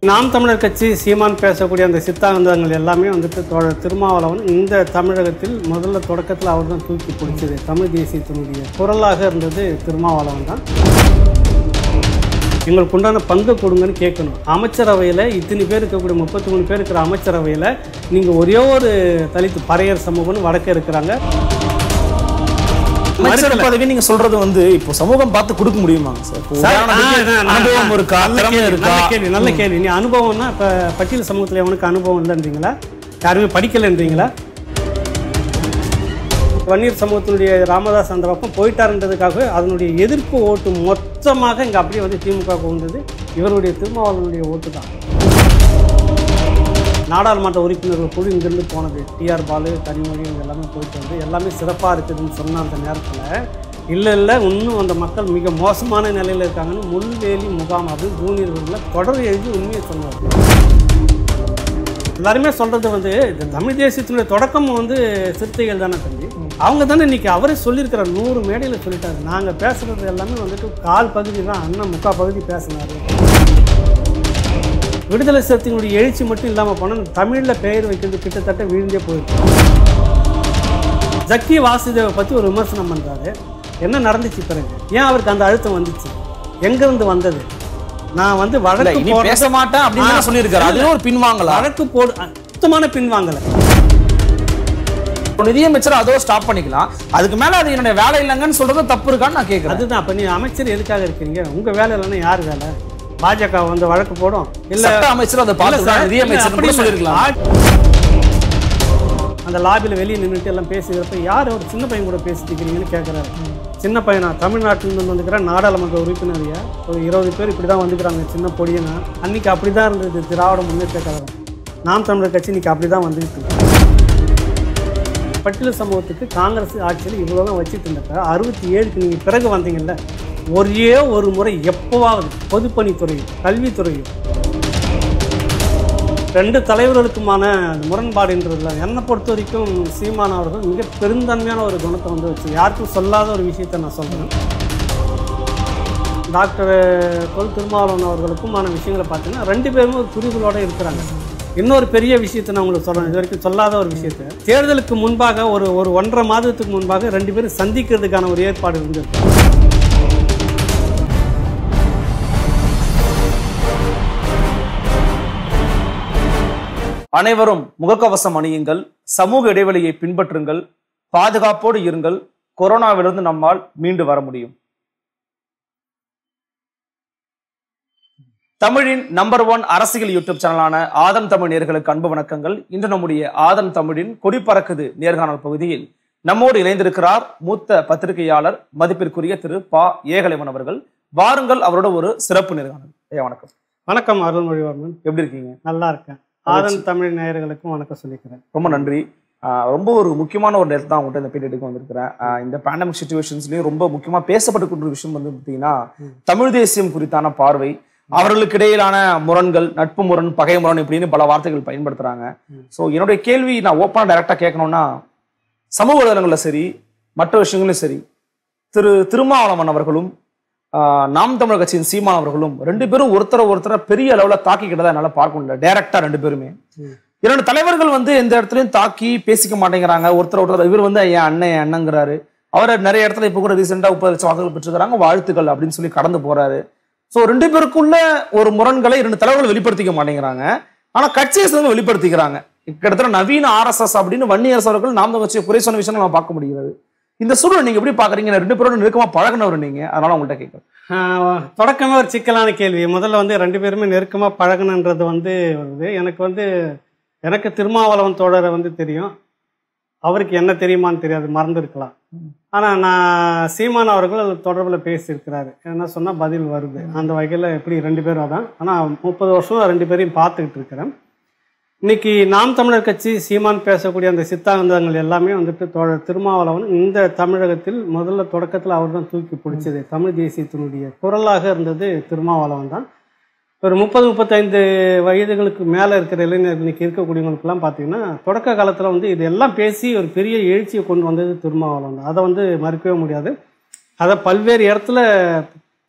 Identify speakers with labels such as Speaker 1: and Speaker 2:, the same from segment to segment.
Speaker 1: நாம் தமிழர் கட்சி சீமான் பேசக்கூடிய அந்த சித்தாந்தங்கள் எல்லாமே வந்துட்டு தோழர் திருமாவளவன் இந்த தமிழகத்தில் முதல்ல தொடக்கத்தில் அவர் தான் தூக்கி பிடிச்சது. தமிழ் தேசியத்தினுடைய குரலாக இருந்தது திருமாவளவன் தான். எங்களுக்கு உண்டான பங்கு கொடுங்கன்னு கேட்கணும். அமைச்சரவையில் இத்தனை பேர் இருக்கக்கூடிய 33 பேர் இருக்கிற அமைச்சரவையில் நீங்கள் ஒரே ஒரு தலித்து பறையர் சமூகம்னு வடக்கே இருக்கிறாங்க.
Speaker 2: பதவி நீங்க சொல்றது வந்து இப்போ சமூகம் பார்த்து கொடுக்க முடியுமாங்க சார்? அனுபவம் இருக்கா?
Speaker 1: நல்ல கேள்வி. நீ அனுபவம்னா இப்போ பட்டியல் சமூகத்தில் எவனுக்கு அனுபவம் இல்லைன்றீங்களா? யாருமே படிக்கலைன்றீங்களா? வன்னியர் சமூகத்தினுடைய ராமதாஸ் அந்த பக்கம் போயிட்டாருன்றதுக்காக அதனுடைய எதிர்ப்பு ஓட்டு மொத்தமாக இங்கே அப்படியே வந்து திமுக வந்தது இவருடைய திருமாவளவனுடைய ஓட்டு தான். நாடாளுமன்ற உறுப்பினர்கள் குழு இங்கிருந்து போனது. டிஆர் பாலு, கனிமொழி எல்லாமே போயிட்டு வந்து எல்லாமே சிறப்பாக இருக்குதுன்னு சொன்ன அந்த நேரத்தில் இல்லை இன்னும் அந்த மக்கள் மிக மோசமான நிலையில் இருக்காங்கன்னு முள்வேலி முகாம் அப்படின்னு ஜூனியர்களில் தொடர் எழுதி உண்மையை சொன்னார். எல்லாருமே சொல்கிறது வந்து இந்த தமிழ் தேசியத்தினுடைய தொடக்கம் வந்து சிறுத்தைகள் தானே தம்பி. அவங்க தானே இன்றைக்கி அவரே சொல்லியிருக்கிற 100 மேடையில் சொல்லிட்டாரு. நாங்கள் பேசுகிறது எல்லாமே வந்துட்டு கால் பகுதி தான், அண்ணன் முக்கால் பகுதி பேசினார். விடுதலை சிறுத்தைகளுடைய எழுச்சி மட்டும் இல்லாமல் போனால் தமிழில் பெயர் வைக்கிறது கிட்டத்தட்ட வீழ்ந்தே போயிருக்கு. ஜக்கி வாசுதேவை பற்றி ஒரு விமர்சனம் பண்ணுறாரு. என்ன நடந்துச்சு பிறகு? ஏன் அவருக்கு அந்த அழுத்தம் வந்துச்சு? எங்கேருந்து வந்தது? நான் வந்து வழக்கு
Speaker 2: பேச மாட்டேன் அப்படின்னு சொல்லியிருக்காரு. அது ஒரு பின்வாங்கல,
Speaker 1: வழக்கு போடு சுத்தமான பின்வாங்கலை.
Speaker 2: நிதியமைச்சர் அதோ ஸ்டாப் பண்ணிக்கலாம். அதுக்கு மேலே அது என்னுடைய வேலை இல்லைங்கன்னு சொல்றது தப்பு இருக்கான்னு நான் கேட்குறேன்.
Speaker 1: அதுதான். அப்போ நீ அமைச்சர் எதுக்காக இருக்கிறீங்க? உங்கள் வேலை இல்லைன்னா யார் வேலை? பாஜக வந்து வழக்கு போடும். இல்ல
Speaker 2: அமைச்சர் அதை பார்த்து நிதியமைச்சர் சொல்லிருக்கலாம்.
Speaker 1: அந்த லாபியில் வெளியே நின்றுட்டு எல்லாம் பேசுகிறப்ப யார் ஒரு சின்ன பையன் கூட பேசிக்கிறீங்கன்னு கேட்குறாரு. சின்ன பையனா? தமிழ்நாட்டிலிருந்து வந்துக்கிறேன் நாடாளுமன்ற உறுப்பினரையா ஒரு 20 பேர் இப்படி தான் வந்துக்கிறாங்க சின்ன பொடியனா. அன்றைக்கி அப்படி தான் இருந்தது திராவிட முன்னேற்ற கழகம். நாம் தமிழர் கட்சி இன்றைக்கி அப்படி தான் வந்துக்கிட்டு இருக்கு. பட்டியல் சமூகத்துக்கு காங்கிரஸ் ஆட்சியில் இவ்வளோ தான் வச்சுட்டு இருந்தப்ப 67க்கு நீங்கள் பிறகு வந்தீங்கல்ல, ஒரே ஒரு முறை எப்போவாவது பொதுப்பணித்துறையும் கல்வித்துறையும் 2 தலைவர்களுக்குமான முரண்பாடுன்றதுல என்னை பொறுத்த வரைக்கும் சீமான் அவர்கள் மிக பெருந்தன்மையான ஒரு குணத்தை வந்து வச்சு யாருக்கும் சொல்லாத ஒரு விஷயத்தை நான் சொல்கிறேன். டாக்டர் தொல் திருமாவளவன் அவர்களுக்குமான விஷயங்களை பார்த்தீங்கன்னா 2 பேருமே ஒரு குறிகளோடு இருக்கிறாங்க. இன்னொரு பெரிய விஷயத்தை நான் உங்களுக்கு சொல்கிறேன், இது வரைக்கும் சொல்லாத ஒரு விஷயத்தை. தேர்தலுக்கு முன்பாக ஒரு 1.5 மாதத்துக்கு முன்பாக 2 பேரும் சந்திக்கிறதுக்கான ஒரு ஏற்பாடு இருந்தது.
Speaker 2: அனைவரும் முகக்கவசம் அணியுங்கள், சமூக இடைவெளியை பின்பற்றுங்கள், பாதுகாப்போடு இருங்கள். கொரோனாவிலிருந்து நம்மால் மீண்டு வர முடியும். தமிழின் நம்பர் 1 அரசியல் யூடியூப் சேனலான ஆதன் தமிழ் நேயர்களுக்கு அன்பு வணக்கங்கள். இன்று நம்முடைய ஆதன் தமிழின் கொடி பறக்குது நேர்காணல் பகுதியில் நம்மோடு இணைந்திருக்கிறார் மூத்த பத்திரிகையாளர் மதிப்பிற்குரிய திரு pa.ekalaivan அவர்கள். வாருங்கள் அவரோட ஒரு சிறப்பு நேர்காணல். ஐயா வணக்கம்.
Speaker 1: வணக்கம் அருள்மொழிவர்மன்.
Speaker 2: எப்படி இருக்கீங்க?
Speaker 1: நல்லா இருக்கேன். ஆதன் தமிழ் நேயர்களுக்கும் வணக்கம் சொல்லிக்கிறேன்.
Speaker 2: ரொம்ப நன்றி. ரொம்ப ஒரு முக்கியமான ஒரு நேரத்தை தான் உங்கள்கிட்ட இந்த பீரியடுக்கு வந்திருக்கிறேன். இந்த பேண்டமிக் சிச்சுவேஷன்ஸ்லேயும் ரொம்ப முக்கியமாக பேசப்பட்டுக்கிற விஷயம் வந்து பார்த்தீங்கன்னா தமிழ் தேசியம் குறித்தான பார்வை, அவர்களுக்கு இடையிலான முரண்கள், நட்பு முரண், பகை முரண் இப்படின்னு பல வார்த்தைகள் பயன்படுத்துறாங்க. ஸோ என்னுடைய கேள்வி நான் ஓப்பனாக டைரக்டாக கேட்கணும்னா, சமூக வலைதளங்களில் சரி மற்ற விஷயங்களும் சரி திருமாவளவன் அவர்களும் நாம் தமிழர் கட்சியின் சீமான் அவர்களும் 2 பேரும் ஒருத்தரை பெரிய அளவில் தாக்கிக்கிட்டதா என்னால் பார்க்க முடியல. டைரக்டா 2 பேருமே 2 தலைவர்கள் வந்து எந்த இடத்துலையும் தாக்கி பேசிக்க மாட்டேங்கிறாங்க. ஒருத்தர் இவர் வந்து என் அண்ணங்கிறாரு. அவரை நிறைய இடத்துல இப்போ கூட ரீசெண்டாக 30 லட்சம் வாக்குகள் பெற்றுக்கிறாங்க, வாழ்த்துக்கள் அப்படின்னு சொல்லி கடந்து போறாரு. ஸோ 2 பேருக்குள்ள ஒரு முரண்களை 2 தலைவர்கள் வெளிப்படுத்திக்க மாட்டேங்கிறாங்க. ஆனா கட்சியை சேர்ந்து வெளிப்படுத்திக்கிறாங்க. கிட்டத்தட்ட நவீன RSS அப்படின்னு வன்னியரசு அவர்கள் நாம் தமிழர் கட்சியை குறை சொன்ன விஷயங்கள் நம்ம பார்க்க முடிகிறது. இந்த சூழல் நீங்க எப்படி பாக்குறீங்க? 2 பேரோட நெருக்கமா பழகினவர் நீங்க, அதனால உங்கள்கிட்ட கேட்குறேன்.
Speaker 1: தொடக்கமே ஒரு சிக்கலான கேள்வி. முதல்ல வந்து 2 பேருமே நெருக்கமா பழகணுன்றது வந்து எனக்கு திருமாவளவன் தோழரை வந்து தெரியும், அவருக்கு என்ன தெரியுமான்னு தெரியாது, மறந்துருக்கலாம். ஆனால் நான் சீமான் அவர்கள் தொடர்பில் பேசியிருக்கிறாரு. என்ன சொன்னால் பதில் வருது. அந்த வகையில் எப்படி 2 பேரும் தான். ஆனால் 30 வருஷம் 2 பேரையும் பார்த்துக்கிட்டு இருக்கிறேன். இன்னைக்கு நாம் தமிழர் கட்சி சீமான் பேசக்கூடிய அந்த சித்தாந்தங்கள் எல்லாமே வந்துட்டு தோழர் திருமாவளவன் இந்த தமிழகத்தில் முதல்ல தொடக்கத்தில் அவர் தான் தூக்கி பிடிச்சது. தமிழ் தேசியத்தினுடைய குரலாக இருந்தது திருமாவளவன் தான். ஒரு 30-35 வயதுகளுக்கு மேலே இருக்கிற இளைஞர்கள் இன்னைக்கு இருக்கக்கூடியவங்களுக்கெல்லாம் பார்த்தீங்கன்னா தொடக்க காலத்தில் வந்து இதெல்லாம் பேசி ஒரு பெரிய எழுச்சியை கொண்டு வந்தது திருமாவளவன் தான். அதை வந்து மறுக்கவே முடியாது. அதை பல்வேறு இடத்துல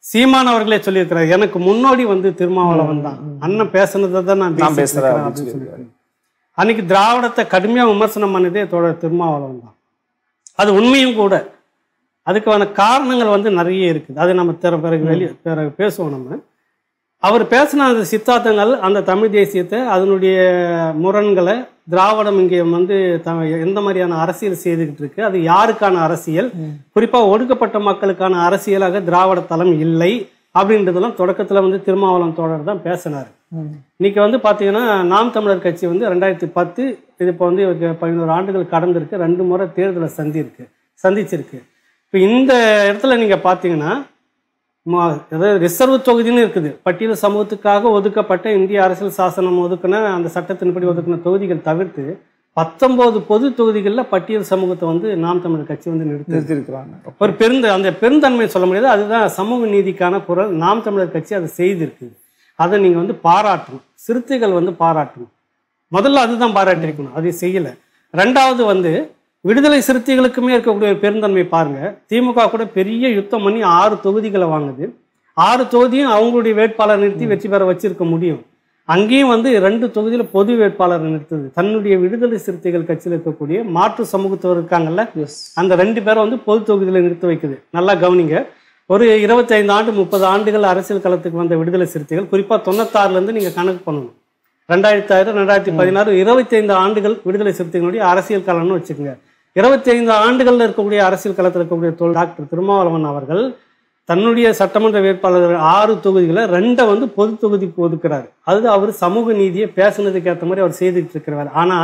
Speaker 1: சீமான் அவர்களே சொல்லியிருக்கிறார், எனக்கு முன்னோடி வந்து திருமாவளவன் தான், அண்ணன் பேசுனதை தான் நான் பேசுறேன் அப்படின்னு சொல்லியிருக்காரு. அன்னைக்கு திராவிடத்தை கடுமையா விமர்சனம் பண்ணதே தோழர் திருமாவளவன் தான். அது உண்மையும் கூட. அதுக்கான காரணங்கள் வந்து நிறைய இருக்குது. அது நம்ம பிறகு பேசுவோம். நம்ம அவர் பேசின அந்த சித்தாந்தங்கள், அந்த தமிழ் தேசியத்தை, அதனுடைய முரண்களை, திராவிடம் இங்கே வந்து எந்த மாதிரியான அரசியல் செய்துகிட்டு இருக்கு, அது யாருக்கான அரசியல், குறிப்பா ஒடுக்கப்பட்ட மக்களுக்கான அரசியலாக திராவிட தளம் இல்லை அப்படின்றதெல்லாம் தொடக்கத்துல வந்து திருமாவளவன் தோழர் தான் பேசினார். இன்னைக்கு வந்து பாத்தீங்கன்னா நாம் தமிழர் கட்சி வந்து 2010 இது இப்போ வந்து 11 ஆண்டுகள் கடந்திருக்கு. 2 முறை தேர்தலை சந்திச்சிருக்கு. இப்போ இந்த இடத்துல நீங்க பாத்தீங்கன்னா அதாவது ரிசர்வ் தொகுதின்னு இருக்குது. பட்டியல் சமூகத்துக்காக ஒதுக்கப்பட்ட இந்திய அரசியல் சாசனம் ஒதுக்கின அந்த சட்டத்தின்படி ஒதுக்கின தொகுதிகள் தவிர்த்து 19 பொது தொகுதிகளில் பட்டியல் சமூகத்தை வந்து நாம் தமிழர் கட்சி வந்து நிறுத்திருக்கிறாங்க. ஒரு அந்த பெருந்தன்மை சொல்ல முடியாது. அதுதான் சமூக நீதிக்கான குரல். நாம் தமிழர் கட்சி அதை செய்திருக்குது. அதை நீங்க வந்து பாராட்டணும். சிறுத்தைகள் வந்து பாராட்டணும். முதல்ல அதுதான் பாராட்டிருக்கணும். அதை செய்யல. ரெண்டாவது வந்து விடுதலை சிறுத்தைகளுக்குமே இருக்கக்கூடிய பெருந்தன்மை பாருங்க. திமுக கூட பெரிய யுத்தம் பண்ணி 6 தொகுதிகளை வாங்குது. 6 தொகுதியும் அவங்களுடைய வேட்பாளர் நிறுத்தி வெற்றி பெற வச்சிருக்க முடியும். அங்கேயும் வந்து 2 தொகுதியில பொது வேட்பாளர் நிறுத்துது. தன்னுடைய விடுதலை சிறுத்தைகள் கட்சியில் இருக்கக்கூடிய மாற்று சமூகத்தவர் இருக்காங்கல்ல, அந்த 2 பேரை வந்து பொது தொகுதியில நிறுத்த வைக்குது. நல்லா கவனிங்க. ஒரு 25 ஆண்டு 30 ஆண்டுகள் அரசியல் களத்துக்கு வந்த விடுதலை சிறுத்தைகள், குறிப்பா 96ல இருந்து நீங்க கணக்கு பண்ணணும். 2000 2016 25 ஆண்டுகள் விடுதலை சிறுத்தைகளுடைய அரசியல் களம்னு வச்சுக்கோங்க. 25 ஆண்டுகள்ல இருக்கக்கூடிய அரசியல் களத்தில் இருக்கக்கூடிய டாக்டர் திருமாவளவன் அவர்கள் தன்னுடைய சட்டமன்ற வேட்பாளர்கள் 6 தொகுதிகளை 2 வந்து பொது தொகுதிக்கு ஒதுக்குறாரு. அது அவர் சமூக நீதியை பேசுனதுக்கு ஏற்ற மாதிரி அவர் செய்துட்டு இருக்கிறார். ஆனா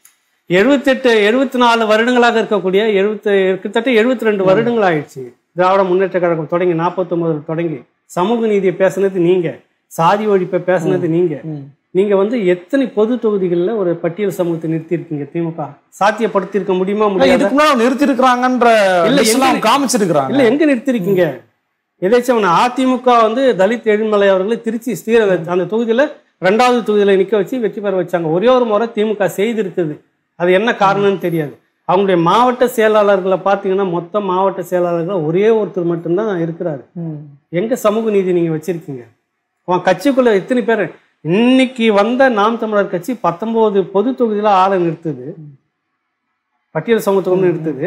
Speaker 1: 74 வருடங்களாக இருக்கக்கூடிய கிட்டத்தட்ட 72 வருடங்கள் ஆயிடுச்சு திராவிட முன்னேற்ற கழகம் தொடங்கி 49 தொடங்கி சமூக நீதியை பேசுனது நீங்க, சாதி ஒழிப்பை பேசுனது நீங்க வந்து எத்தனை பொது தொகுதிகளில் ஒரு பட்டியல் சமூகத்தை நிறுத்திருக்கீங்க? திமுக சாத்தியப்படுத்திருக்க முடியுமா?
Speaker 2: நிறுத்திருக்கிறாங்கன்ற காமிச்சிருக்கிறாங்க.
Speaker 1: இல்ல, எங்க நிறுத்திருக்கீங்க? எதாச்சும் அதிமுக வந்து தலித் எழுமலை அவர்களை திருச்சி அந்த தொகுதியில 2வது தொகுதியில நிக்க வச்சு வெற்றி பெற வச்சாங்க. ஒரே ஒரு முறை திமுக செய்திருக்குது. அது என்ன காரணம்னு தெரியாது. அவங்களுடைய மாவட்ட செயலாளர்களை பார்த்தீங்கன்னா மொத்த மாவட்ட செயலாளர்கள் ஒரே ஒருத்தர் மட்டும்தான் இருக்கிறாரு. எங்க சமூக நீதி நீங்க வச்சிருக்கீங்க? கட்சிக்குள்ள எத்தனை பேர்? இன்னைக்கு வந்த நாம் தமிழர் கட்சி 19 பொது தொகுதியில ஆளை நிறுத்துது, பட்டியல் சமூகத்துக்கும் நிறுத்துது.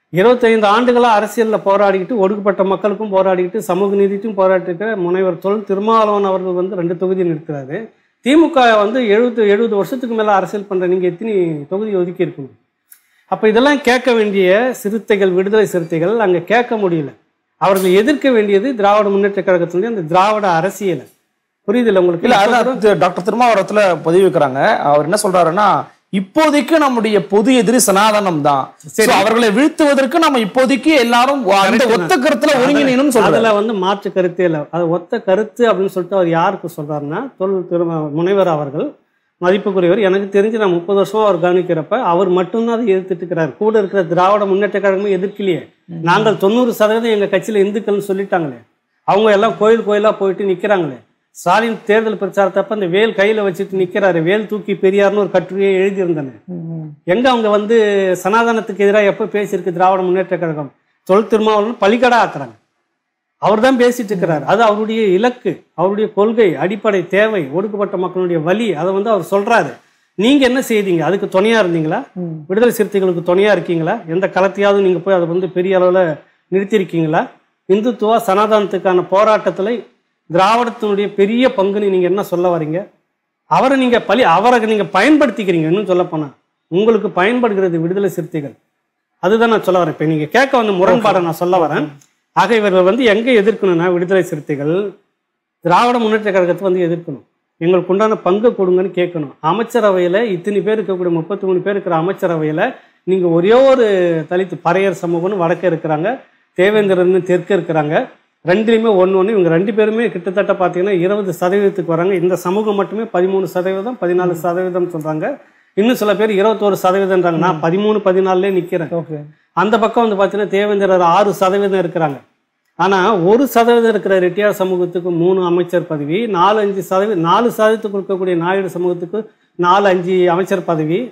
Speaker 1: 25 ஆண்டுகளா அரசியல்ல போராடிக்கிட்டு, ஒடுக்கப்பட்ட மக்களுக்கும் போராடிக்கிட்டு, சமூக நீதிக்கும் போராடிட்டு முனைவர் தொல் திருமாவளவன் அவர்கள் வந்து 2 தொகுதி நிறுத்துறாரு. திமுக வந்து 70 வருஷத்துக்கு மேல அரசியல் பண்ற நீங்க எத்தனை தொகுதி ஒதுக்கி இருக்கணும்? அப்ப இதெல்லாம் கேட்க வேண்டிய சிறுத்தைகள், விடுதலை சிறுத்தைகள் அங்க கேட்க முடியல. அவர்கள் எதிர்க்க வேண்டியது திராவிட முன்னேற்ற கழகத்தினுடைய அந்த திராவிட அரசியலை. புரியுதுல்ல உங்களுக்கு?
Speaker 2: இல்ல, அதான் டாக்டர் திருமாவளவத்துல பதிவு வைக்கிறாங்க. அவர் என்ன சொல்றாருன்னா, இப்போதைக்கு நம்முடைய பொது எதிரி சனாதனம் தான். அவர்களை வீழ்த்துவதற்கு நம்ம இப்போதைக்கு எல்லாரும் அந்த ஒத்த கருத்துல ஒருங்கிணைன்னு சொல்றாரு.
Speaker 1: அதுல வந்து மாற்று கருத்தே இல்லை. அது ஒத்த கருத்து அப்படின்னு சொல்லிட்டு அவர் யாருக்கு சொல்றாருன்னா, முனைவர் அவர்கள் மதிப்புக்குரியவர். எனக்கு தெரிஞ்சு நான் 30 வருஷமா அவர் கவனிக்கிறப்ப அவர் மட்டும்தான் அதை எதிர்த்துட்டு இருக்கிறார். கூட இருக்கிற திராவிட முன்னேற்ற கழகமே எதிர்க்கலையே. நாங்கள் 90% எங்க கட்சியில இந்துக்கள்னு சொல்லிட்டாங்களே. அவங்க எல்லாம் கோயிலா போயிட்டு நிக்கிறாங்களே. ஸ்டாலின் தேர்தல் பிரச்சாரத்தப்ப அந்த வேல் கையில வச்சுட்டு நிக்கிறாரு. வேல் தூக்கி பெரியார்னு ஒரு கட்டுரையை எழுதியிருந்தேன். எங்க அவங்க வந்து சனாதனத்துக்கு எதிராக எப்ப பேசியிருக்கு திராவிட முன்னேற்ற கழகம்? தொல் திருமாவளவன் பலிகடா ஆக்குறாங்க. அவர் தான் பேசிட்டு இருக்கிறார். அது அவருடைய இலக்கு, அவருடைய கொள்கை, அடிப்படை தேவை, ஒடுக்கப்பட்ட மக்களுடைய வலி. அதை வந்து அவர் சொல்றாரு. நீங்க என்ன செய்தீங்க? அதுக்கு துணையா இருந்தீங்களா? விடுதலை சிறுத்தைகளுக்கு துணையா இருக்கீங்களா? எந்த களத்தையாவது நீங்க போய் அதை வந்து பெரிய அளவுல நிறுத்திருக்கீங்களா? இந்துத்துவ சனாதனத்துக்கான போராட்டத்துல திராவிடத்தினுடைய பெரிய பங்குன்னு நீங்க என்ன சொல்ல வரீங்க? அவரை நீங்க பயன்படுத்திக்கிறீங்க. இன்னும் சொல்ல போனா உங்களுக்கு பயன்படுகிறது விடுதலை சிறுத்தைகள். அதுதான் நான் சொல்ல வரேன். இப்ப நீங்க கேட்க வந்து முரண்பாடை நான் சொல்ல வரேன். ஆக இவர்கள் வந்து எங்க எதிர்க்கணும்னா, விடுதலை சிறுத்தைகள் திராவிட முன்னேற்ற கழகத்தை வந்து எதிர்க்கணும். எங்களுக்கு உண்டான பங்கு கொடுங்கன்னு கேட்கணும். அமைச்சரவையில இத்தனை பேர் இருக்கக்கூடிய 33 பேர் இருக்கிற அமைச்சரவையில நீங்க ஒரே ஒரு தலித் பறையர் சமூகம்னு வடக்க இருக்கிறாங்க, தேவேந்திரன்னு தெற்கு இருக்கிறாங்க. 2லையுமே ஒன்று. இவங்க 2 பேருமே கிட்டத்தட்ட பார்த்தீங்கன்னா 20% வராங்க. இந்த சமூகம் மட்டுமே 13%, 14% சொல்றாங்க. இன்னும் சில பேர் 21%. நான் 13, 14 நிக்கிறேன். அந்த பக்கம் வந்து பார்த்தீங்கன்னா தேவேந்திரர் 6% இருக்கிறாங்க. ஆனா 1% இருக்கிற ரெட்டியார் சமூகத்துக்கு 3 அமைச்சர் பதவி, 4-5% 4% இருக்கக்கூடிய நாயுடு சமூகத்துக்கு 4-5 அமைச்சர் பதவி,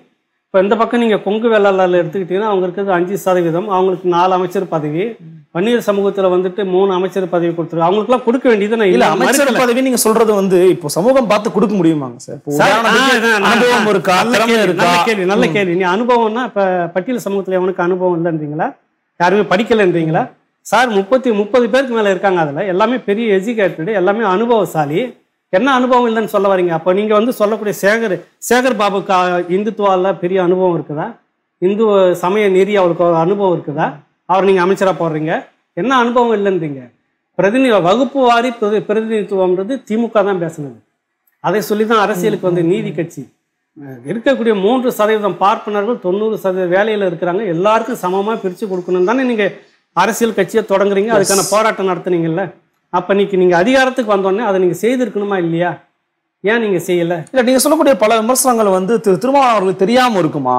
Speaker 1: இப்போ இந்த பக்கம் நீங்கள் கொங்கு வேளாளர் எடுத்துக்கிட்டீங்கன்னா அவங்க இருக்கிறது 5%, அவங்களுக்கு 4 அமைச்சர் பதவி. வன்னியர் சமூகத்தில் வந்துட்டு 3 அமைச்சர் பதவி கொடுத்துருக்கு. அவங்களுக்குலாம் கொடுக்க வேண்டியது
Speaker 2: இல்ல அமைச்சர் பதவி நீங்க சொல்றது வந்து இப்போ சமூகம் பார்த்து கொடுக்க முடியுமாங்க சார்? அனுபவம் இருக்கா?
Speaker 1: நல்ல கேள்வி. நீ அனுபவம்னா இப்போ பட்டியல் சமூகத்தில் எவனுக்கு அனுபவம் இல்லைன்றீங்களா? யாருமே படிக்கலைன்றீங்களா? சார் 30 பேருக்கு மேலே இருக்காங்க. அதில் எல்லாமே பெரிய எஜுகேட்டடு, எல்லாமே அனுபவசாலி. என்ன அனுபவம் இல்லைன்னு சொல்ல வரீங்க? அப்போ நீங்கள் வந்து சொல்லக்கூடிய சேகர் பாபுக்கு இந்துத்துவால பெரிய அனுபவம் இருக்குதா? இந்து சமய நெறி அவருக்கு அனுபவம் இருக்குதா? அவர் நீங்கள் அமைச்சராக போடுறீங்க. என்ன அனுபவம் இல்லைன்றீங்க? வகுப்பு வாரி பிரதிநிதித்துவம்ன்றது திமுக தான் பேசுனது. அதை சொல்லி தான் அரசியலுக்கு வந்து நீதி கட்சி இருக்கக்கூடிய 3% பார்ப்பனர்கள் 90% வேலையில் இருக்கிறாங்க. எல்லாருக்கும் சமமாக பிரித்து கொடுக்கணும் தானே நீங்கள் அரசியல் கட்சியை தொடங்குறீங்க. அதுக்கான போராட்டம் நடத்துனீங்கல்ல. அப்போ நீங்கள் அதிகாரத்துக்கு வந்தோடனே அதை நீங்கள் செய்திருக்கணுமா இல்லையா? ஏன் நீங்கள் செய்யலை?
Speaker 2: இல்லை, நீங்கள் சொல்லக்கூடிய பல விமர்சனங்கள் வந்து திருமாவளவன் அவர்களுக்கு தெரியாமல் இருக்குமா?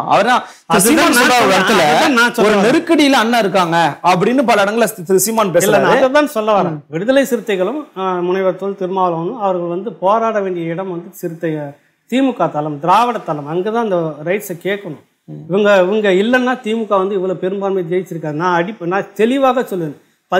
Speaker 2: ஒரு நெருக்கடியில் அண்ணன் இருக்காங்க அப்படின்னு பல இடங்களில் சீமான் பேசல.
Speaker 1: அதான் சொல்ல வரேன். விடுதலை சிறுத்தைகளும் முனைவர் தொல் திருமாவளவனும் அவர்கள் வந்து போராட வேண்டிய இடம் வந்து சிறுத்தை திமுக தளம், திராவிட தளம். அங்கே தான் அந்த ரைட்ஸை கேட்கணும். இவங்க இல்லைன்னா திமுக வந்து இவ்வளோ பெரும்பான்மை ஜெயிச்சிருக்காரு. நான் தெளிவாக சொல்லுவேன்.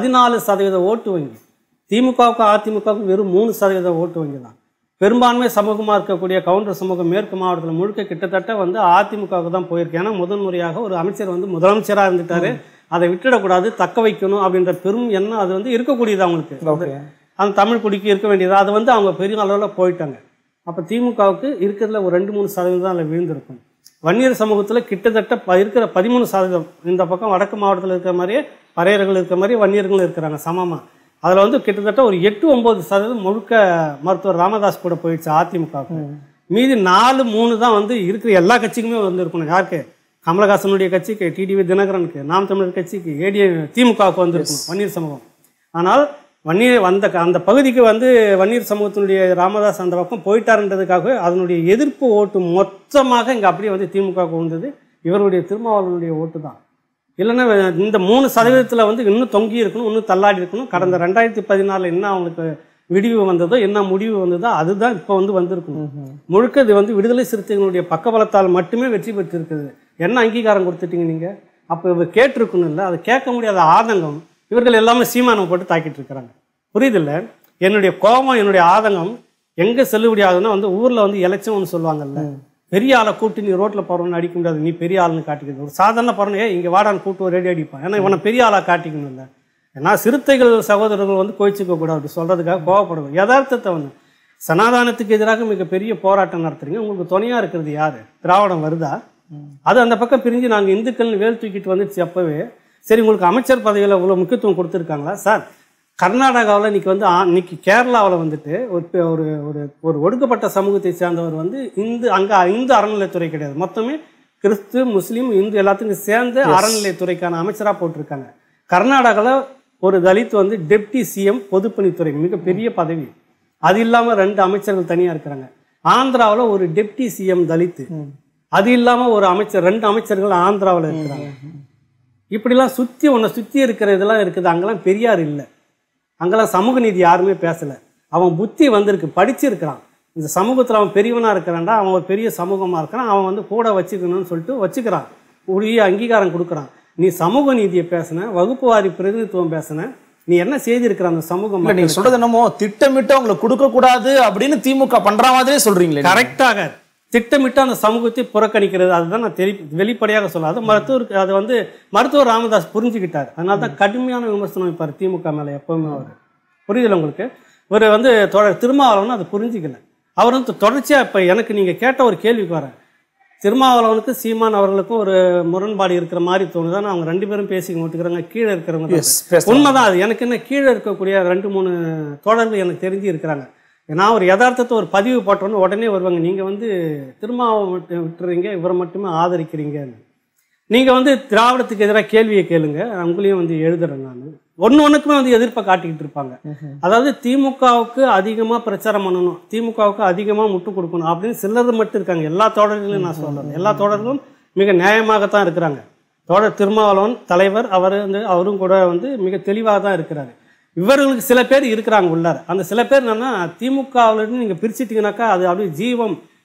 Speaker 1: 14% ஓட்டு வங்கி திமுகவுக்கும் அதிமுகவுக்கும் வெறும் 3% ஓட்டு வங்கி தான். பெரும்பான்மை சமூகமாக இருக்கக்கூடிய கவுண்டர் சமூகம் மேற்கு மாவட்டத்தில் முழுக்க கிட்டத்தட்ட வந்து அதிமுகவுக்கு தான் போயிருக்கு. ஏன்னா முதன்முறையாக ஒரு அமைச்சர் வந்து முதலமைச்சராக இருந்துட்டாரு. அதை விட்டுடக்கூடாது, தக்க வைக்கணும் அப்படின்ற பெரும் எண்ணம் அது வந்து இருக்கக்கூடியது அவங்களுக்கு. அந்த தமிழ் குடிக்கு இருக்க வேண்டியது அது வந்து அவங்க பெரிய அளவில் போயிட்டாங்க. அப்போ திமுகவுக்கு இருக்கிறதுல ஒரு 2-3% தான் அதில் விழுந்திருக்கும். வன்னியர் சமூகத்தில் கிட்டத்தட்ட இருக்கிற 13%. இந்த பக்கம் வடக்கு மாவட்டத்தில் இருக்கிற மாதிரியே பறையர்கள் இருக்கிற மாதிரி வன்னியர்களும் இருக்கிறாங்க சமமாக. அதில் வந்து கிட்டத்தட்ட ஒரு 8-9% முழுக்க மருத்துவர் ராமதாஸ் கூட போயிடுச்சு அதிமுகவுக்கு. மீதி 4-3 தான் வந்து இருக்கிற எல்லா கட்சிக்குமே வந்து இருக்கணும். யாருக்கு? கமலஹாசனுடைய கட்சிக்கு, டிடிவி தினகரனுக்கு, நாம் தமிழர் கட்சிக்கு, திமுகவுக்கு வந்து இருக்கணும் வன்னியர் சமூகம். ஆனால் வன்னியர் அந்த பகுதிக்கு வந்து வன்னியர் சமூகத்தினுடைய ராமதாஸ் அந்த பக்கம் போயிட்டாருன்றதுக்காக அதனுடைய எதிர்ப்பு ஓட்டு மொத்தமாக இங்கே அப்படியே வந்து திமுகவுக்கு வந்தது இவருடைய திருமாவளவனுடைய ஓட்டு தான். இல்லைன்னா இந்த 3% வந்து இன்னும் தொங்கி இருக்கணும், இன்னும் தள்ளாடி இருக்கணும். கடந்த 2014 என்ன அவங்களுக்கு விடிவு வந்ததோ, என்ன முடிவு வந்ததோ அதுதான் இப்போ வந்து வந்திருக்கணும். முழுக்க இது வந்து விடுதலை சிறுத்தைகளுடைய பக்கபலத்தால் மட்டுமே வெற்றி பெற்றிருக்குது. என்ன அங்கீகாரம் கொடுத்துட்டீங்க நீங்கள்? அப்போ இவர் கேட்டிருக்கணும் இல்லை, அதை கேட்க முடியாத ஆதங்கம் இவர்கள் எல்லாமே சீமானம் போட்டு தாக்கிட்டு இருக்கிறாங்க. புரியுதில்ல? என்னுடைய கோபம், என்னுடைய ஆதங்கம் எங்கே செல்லுபடி ஆகுதுன்னா வந்து ஊரில் வந்து எலெக்ஷன் ஒன்று சொல்லுவாங்கல்ல, பெரிய ஆளை கூப்பிட்டு நீ ரோட்டில் போகிறவன்னு அடிக்க முடியாது, நீ பெரிய ஆளுன்னு காட்டிக்கிறது. ஒரு சாதாரண போகிறனே இங்கே வாடான்னு கூப்பிட்டு ஒரு ரெடி அடிப்பான். ஏன்னா இவனை பெரிய ஆளாக காட்டிக்கணும் இல்லை. ஏன்னா சிறுத்தைகள் சகோதரர்கள் வந்து கோச்சிக்க கூடாது அப்படி சொல்கிறதுக்காக கோவப்படுவோம். யதார்த்தத்தை வந்து சனாதானத்துக்கு எதிராக மிகப்பெரிய போராட்டம் நடத்துறீங்க. உங்களுக்கு துணையாக இருக்கிறது யார்? திராவிடம் வருதா? அது அந்த பக்கம் பிரிஞ்சு நாங்கள் இந்துக்கள்னு வேல் தூக்கிட்டு வந்துடுச்சு அப்போவே. சரி, உங்களுக்கு அமைச்சர் பதவியில் இவ்வளோ முக்கியத்துவம் கொடுத்துருக்காங்களா சார்? கர்நாடகாவில் இன்னைக்கு கேரளாவில் வந்துட்டு ஒரு ஒரு ஒடுக்கப்பட்ட சமூகத்தை சேர்ந்தவர் வந்து அங்கே இந்து அறநிலையத்துறை கிடையாது, மொத்தமே கிறிஸ்து முஸ்லீம் இந்து எல்லாத்துக்கும் சேர்ந்து அறநிலையத்துறைக்கான அமைச்சராக போட்டிருக்காங்க. கர்நாடகாவில் ஒரு தலித் வந்து டெப்டி சிஎம் பொதுப்பணித்துறை மிகப்பெரிய பதவி, அது இல்லாமல் 2 அமைச்சர்கள் தனியாக இருக்கிறாங்க. ஆந்திராவில் ஒரு டெப்டி சிஎம் தலித்து, அது இல்லாமல் ஒரு அமைச்சர் 2 அமைச்சர்கள் ஆந்திராவில் இருக்கிறாங்க. இப்படிலாம் சுற்றி இருக்கிற இதெல்லாம் இருக்குது. அங்கெல்லாம் பெரியார் இல்லை, அங்கெல்லாம் சமூக நீதி யாருமே பேசலை. அவன் புத்தி வந்திருக்கு, படிச்சிருக்கிறான். இந்த சமூகத்தில் அவன் பெரியவனாக இருக்கிறான்டா, அவன் ஒரு பெரிய சமூகமாக இருக்கிறான், அவன் வந்து கூட வச்சுக்கணும்னு சொல்லிட்டு வச்சுக்கிறான், உரிய அங்கீகாரம் கொடுக்குறான். நீ சமூக நீதியை பேசின, வகுப்பு வாரி பிரதிநிதித்துவம் பேசின, நீ என்ன செய்திருக்கிற அந்த சமூகம்?
Speaker 2: நீங்க சொல்றது என்னமோ திட்டமிட்டு அவங்களுக்கு கொடுக்க கூடாது அப்படின்னு திமுக பண்ற மாதிரியே சொல்றீங்களே.
Speaker 1: கரெக்டாக திட்டமிட்டு அந்த சமூகத்தை புறக்கணிக்கிறது, அதுதான் நான் வெளிப்படையாக சொல்லாது. அது வந்து மருத்துவர் ராமதாஸ் புரிஞ்சுக்கிட்டார். அதனால தான் கடுமையான விமர்சனம் வைப்பார் திமுக மேலே எப்பவுமே. அவர் புரியுதில்ல உங்களுக்கு? ஒரு வந்து திருமாவளவன் அதை புரிஞ்சிக்கல. அவர் வந்து தொடர்ச்சியாக இப்போ எனக்கு நீங்கள் கேட்ட ஒரு கேள்விக்கு வரேன். திருமாவளவனுக்கு சீமான் அவர்களுக்கும் ஒரு முரண்பாடு இருக்கிற மாதிரி தோணுதான். அவங்க 2 பேரும் பேசிக்க மாட்டேங்கிறாங்க. கீழே இருக்கிறவங்க உண்மைதான். அது எனக்கு என்ன, கீழே இருக்கக்கூடிய 2-3 தோழர்கள் எனக்கு தெரிஞ்சு இருக்கிறாங்க. நான் ஒரு யதார்த்தத்தை ஒரு பதிவு போட்டோன்னு உடனே வருவாங்க, நீங்கள் வந்து திருமாவளவன் விட்டுறீங்க, இவரை மட்டுமே ஆதரிக்கிறீங்கன்னு. நீங்கள் வந்து திராவிடத்துக்கு எதிராக கேள்வியை கேளுங்க, உங்களையும் வந்து எழுதுறேன். நான் ஒன்றுக்குமே வந்து எதிர்ப்பை காட்டிக்கிட்டு இருப்பாங்க. அதாவது திமுகவுக்கு அதிகமாக பிரச்சாரம் பண்ணணும், திமுகவுக்கு அதிகமாக முட்டு கொடுக்கணும் அப்படின்னு சிலர் மட்டும் இருக்காங்க. எல்லா தோழர்களையும் நான் சொல்கிறேன், எல்லா தோழர்களும் மிக நியாயமாகத்தான் இருக்கிறாங்க. தோழர் திருமாவளவன் தலைவர், அவரும் கூட வந்து மிக தெளிவாக தான் இருக்கிறாரு. இவர்களுக்கு சில பேர் இருக்கிறாங்க உள்ளார். அந்த சில பேர் என்னன்னா, திமுகவிலிருந்து நீங்கள் பிரிச்சிட்டிங்கனாக்கா அது அப்படியே ஜீவம்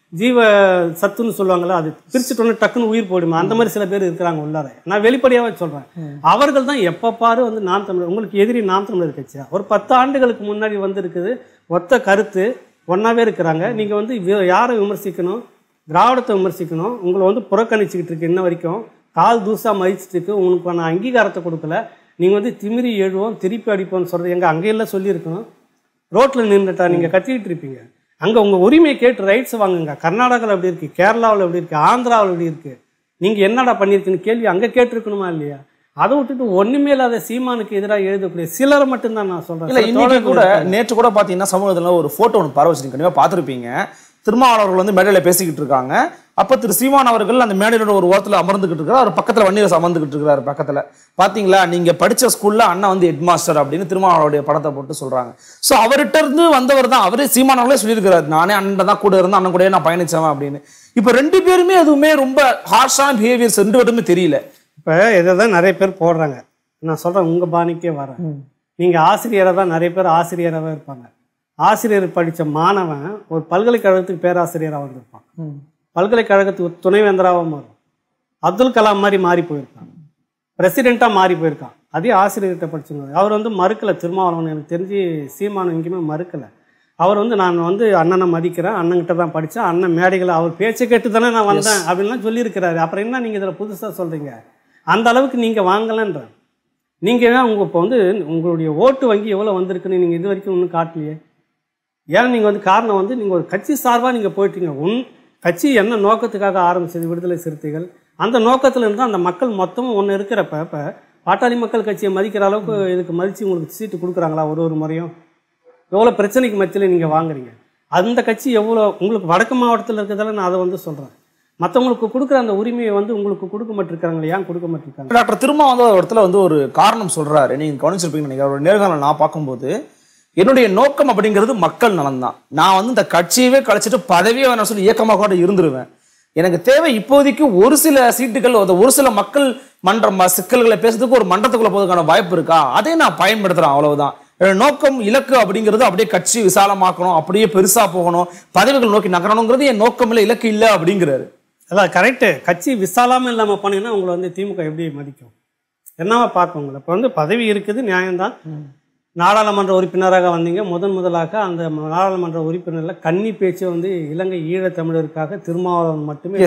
Speaker 1: ஜீவ சத்துன்னு சொல்லுவாங்கல்ல, அது பிரிச்சுட்டு டக்குன்னு உயிர் போயிடுமா, அந்த மாதிரி சில பேர் இருக்கிறாங்க உள்ளார. நான் வெளிப்படையாவே சொல்றேன், அவர்கள் தான் எப்ப பாரு வந்து நாம் தமிழர், உங்களுக்கு எதிரி நாம் தமிழர் கட்சியா? ஒரு 10 ஆண்டுகளுக்கு முன்னாடி வந்து இருக்குது, ஒத்த கருத்து ஒன்னாவே இருக்கிறாங்க. நீங்க வந்து யாரை விமர்சிக்கணும்? திராவிடத்தை விமர்சிக்கணும். உங்களை வந்து புறக்கணிச்சுக்கிட்டு இருக்கு, இன்ன வரைக்கும் கால் தூசா மதிச்சுட்டு இருக்கு, உங்களுக்கான அங்கீகாரத்தை கொடுக்கல. நீங்க வந்து திமிரி எழுவோம் திருப்பி அடிப்போம்னு சொல்றது எங்க அங்கெல்லாம் சொல்லியிருக்கணும். ரோட்ல நின்றுட்டா நீங்க கத்திக்கிட்டு இருப்பீங்க. அங்க உங்க உரிமையை கேட்டு ரைட்ஸ் வாங்குங்க. கர்நாடகாவில் எப்படி இருக்கு, கேரளாவில் எப்படி இருக்கு, ஆந்திராவில் எப்படி இருக்கு, நீங்க என்னடா பண்ணிருக்குன்னு கேள்வி அங்க கேட்டிருக்கணுமா இல்லையா? அதை விட்டுட்டு ஒண்ணுமே இல்லாத சீமானுக்கு எதிராக எழுதக்கூடிய சிலரை மட்டும்தான் நான் சொல்றேன்.
Speaker 2: இல்ல இன்னைக்கு கூட நேற்று கூட பாத்தீங்கன்னா சமூகத்துல ஒரு போட்டோ ஒன்று பரவச்சு கண்டிப்பா பார்த்துருப்பீங்க. திருமாவளவர்கள் வந்து மேடையில பேசிக்கிட்டு இருக்காங்க. அப்ப திரு சீமான் அவர்கள் அந்த மேடையோட ஒரு ஓரத்துல அமர்ந்துகிட்டு இருக்கிறார். அவர் பக்கத்துல வன்னியரசு அமர்ந்துகிட்டு இருக்கிறார் பக்கத்துல. பாத்தீங்களா, நீங்க படிச்ச ஸ்கூல்ல அண்ணா வந்து ஹெட் மாஸ்டர் அப்படின்னு திருமாவளவருடைய படத்தை போட்டு சொல்றாங்க. சோ அவர்கிட்ட இருந்து வந்தவர் தான் அவரே. சீமான் அவர்களே சொல்லியிருக்கிறார், நானே அண்ணன் தான் கூட இருந்தேன், அண்ணன் கூட நான் பயணிச்சேன் அப்படின்னு. இப்ப 2 பேருமே எதுவுமே ரொம்ப ஹார்ஷான பிஹேவியர்ஸ் 2 பேருமே தெரியல.
Speaker 1: இப்ப இதைதான் நிறைய பேர் போடுறாங்க. நான் சொல்றேன், உங்க பாணிக்கே வரேன். நீங்க ஆசிரியராக தான் நிறைய பேர் ஆசிரியராகவே இருப்பாங்க. ஆசிரியர் படித்த மாணவன் ஒரு பல்கலைக்கழகத்துக்கு பேராசிரியராக வந்திருப்பான், பல்கலைக்கழகத்துக்கு துணைவேந்தராகவும் வரும். அப்துல் கலாம் மாதிரி மாறி போயிருக்கான், பிரசிடெண்ட்டாக மாறி போயிருக்கான். அதே ஆசிரியர்கிட்ட படிச்சுங்க. அவர் வந்து மறுக்கலை. திருமாவளவன் எனக்கு தெரிஞ்சு சீமானம் எங்கேயுமே மறுக்கலை. அவர் வந்து நான் வந்து அண்ணனை மதிக்கிறேன், அண்ணன்கிட்ட தான் படித்தேன், அண்ணன் மேடைகளை அவர் பேச்சை கேட்டு தானே நான் வந்தேன் அப்படின்லாம் சொல்லியிருக்கிறாரு. அப்புறம் என்ன நீங்கள் இதில் புதுசாக சொல்கிறீங்க? அந்த அளவுக்கு நீங்கள் வாங்கலைன்ற. நீங்கள் உங்கள் இப்போ வந்து உங்களுடைய ஓட்டு வங்கி எவ்வளோ வந்திருக்குன்னு நீங்கள் இது வரைக்கும் ஒன்றும் காட்டலையே. ஏன்னா நீங்கள் வந்து காரணம் வந்து நீங்கள் ஒரு கட்சி சார்பாக நீங்கள் போயிட்டீங்க. கட்சி என்ன நோக்கத்துக்காக ஆரம்பிச்சது, விடுதலை சிறுத்தைகள், அந்த நோக்கத்தில் இருந்தால் அந்த மக்கள் மொத்தமும் ஒன்று இருக்கிறப்ப இப்போ பாட்டாளி மக்கள் கட்சியை மதிக்கிற அளவுக்கு இதுக்கு மதித்து உங்களுக்கு சீட்டு கொடுக்குறாங்களா? ஒரு முறையும் எவ்வளோ பிரச்சனைக்கு மத்தியில் நீங்கள் வாங்குறீங்க. அந்த கட்சி எவ்வளோ உங்களுக்கு வடக்கு மாவட்டத்தில் இருக்கிறதால நான் அதை வந்து சொல்கிறேன். மற்றவங்களுக்கு கொடுக்குற அந்த உரிமையை வந்து உங்களுக்கு கொடுக்க மாட்டிருக்காங்களே, ஏன் கொடுக்க மாட்டிருக்காங்க?
Speaker 2: டாக்டர் திருமா வந்து ஒரு இடத்துல வந்து ஒரு காரணம் சொல்றாரு, நீங்கள் கவனிச்சிருப்பீங்கன்னு நினைக்கிறேன். ஒரு நேர்காணல் நான் பார்க்கும்போது, என்னுடைய நோக்கம் அப்படிங்கிறது மக்கள் நலன் தான். நான் வந்து இந்த கட்சியவே கழிச்சிட்டு பதவியே வேணும் சொல்லி இயக்கமாக கூட இருந்துருவேன். எனக்கு தேவை இப்போதைக்கு ஒரு சில சீட்டுகள், ஒரு சில மக்கள் மன்ற சிக்கல்களை பேசுறதுக்கு ஒரு மன்றத்துக்குள்ள போவதற்கான வாய்ப்பு இருக்கா, அதை நான் பயன்படுத்துறேன், அவ்வளவுதான். நோக்கம் இலக்கு அப்படிங்கிறது அப்படியே கட்சி விசாலமாக்கணும், அப்படியே பெருசா போகணும், பதவிகள் நோக்கி நகரணுங்கிறது என் நோக்கம் இல்லை, இலக்கு இல்லை அப்படிங்கிறாரு.
Speaker 1: அதான் கரெக்டு. கட்சி விசாலாமல் இல்லாமல் போனீங்கன்னா உங்களை வந்து திமுக எப்படி மதிக்கும், என்னவா பார்க்கும் உங்களை? இப்போ வந்து பதவி இருக்குது, நியாயம்தான். நாடாளுமன்ற உறுப்பினராக வந்தீங்க. முதலாக அந்த நாடாளுமன்ற உறுப்பினரில் கன்னி பேச்சு வந்து இலங்கை ஈழத்தமிழருக்காக திருமாவளவன் மட்டுமே.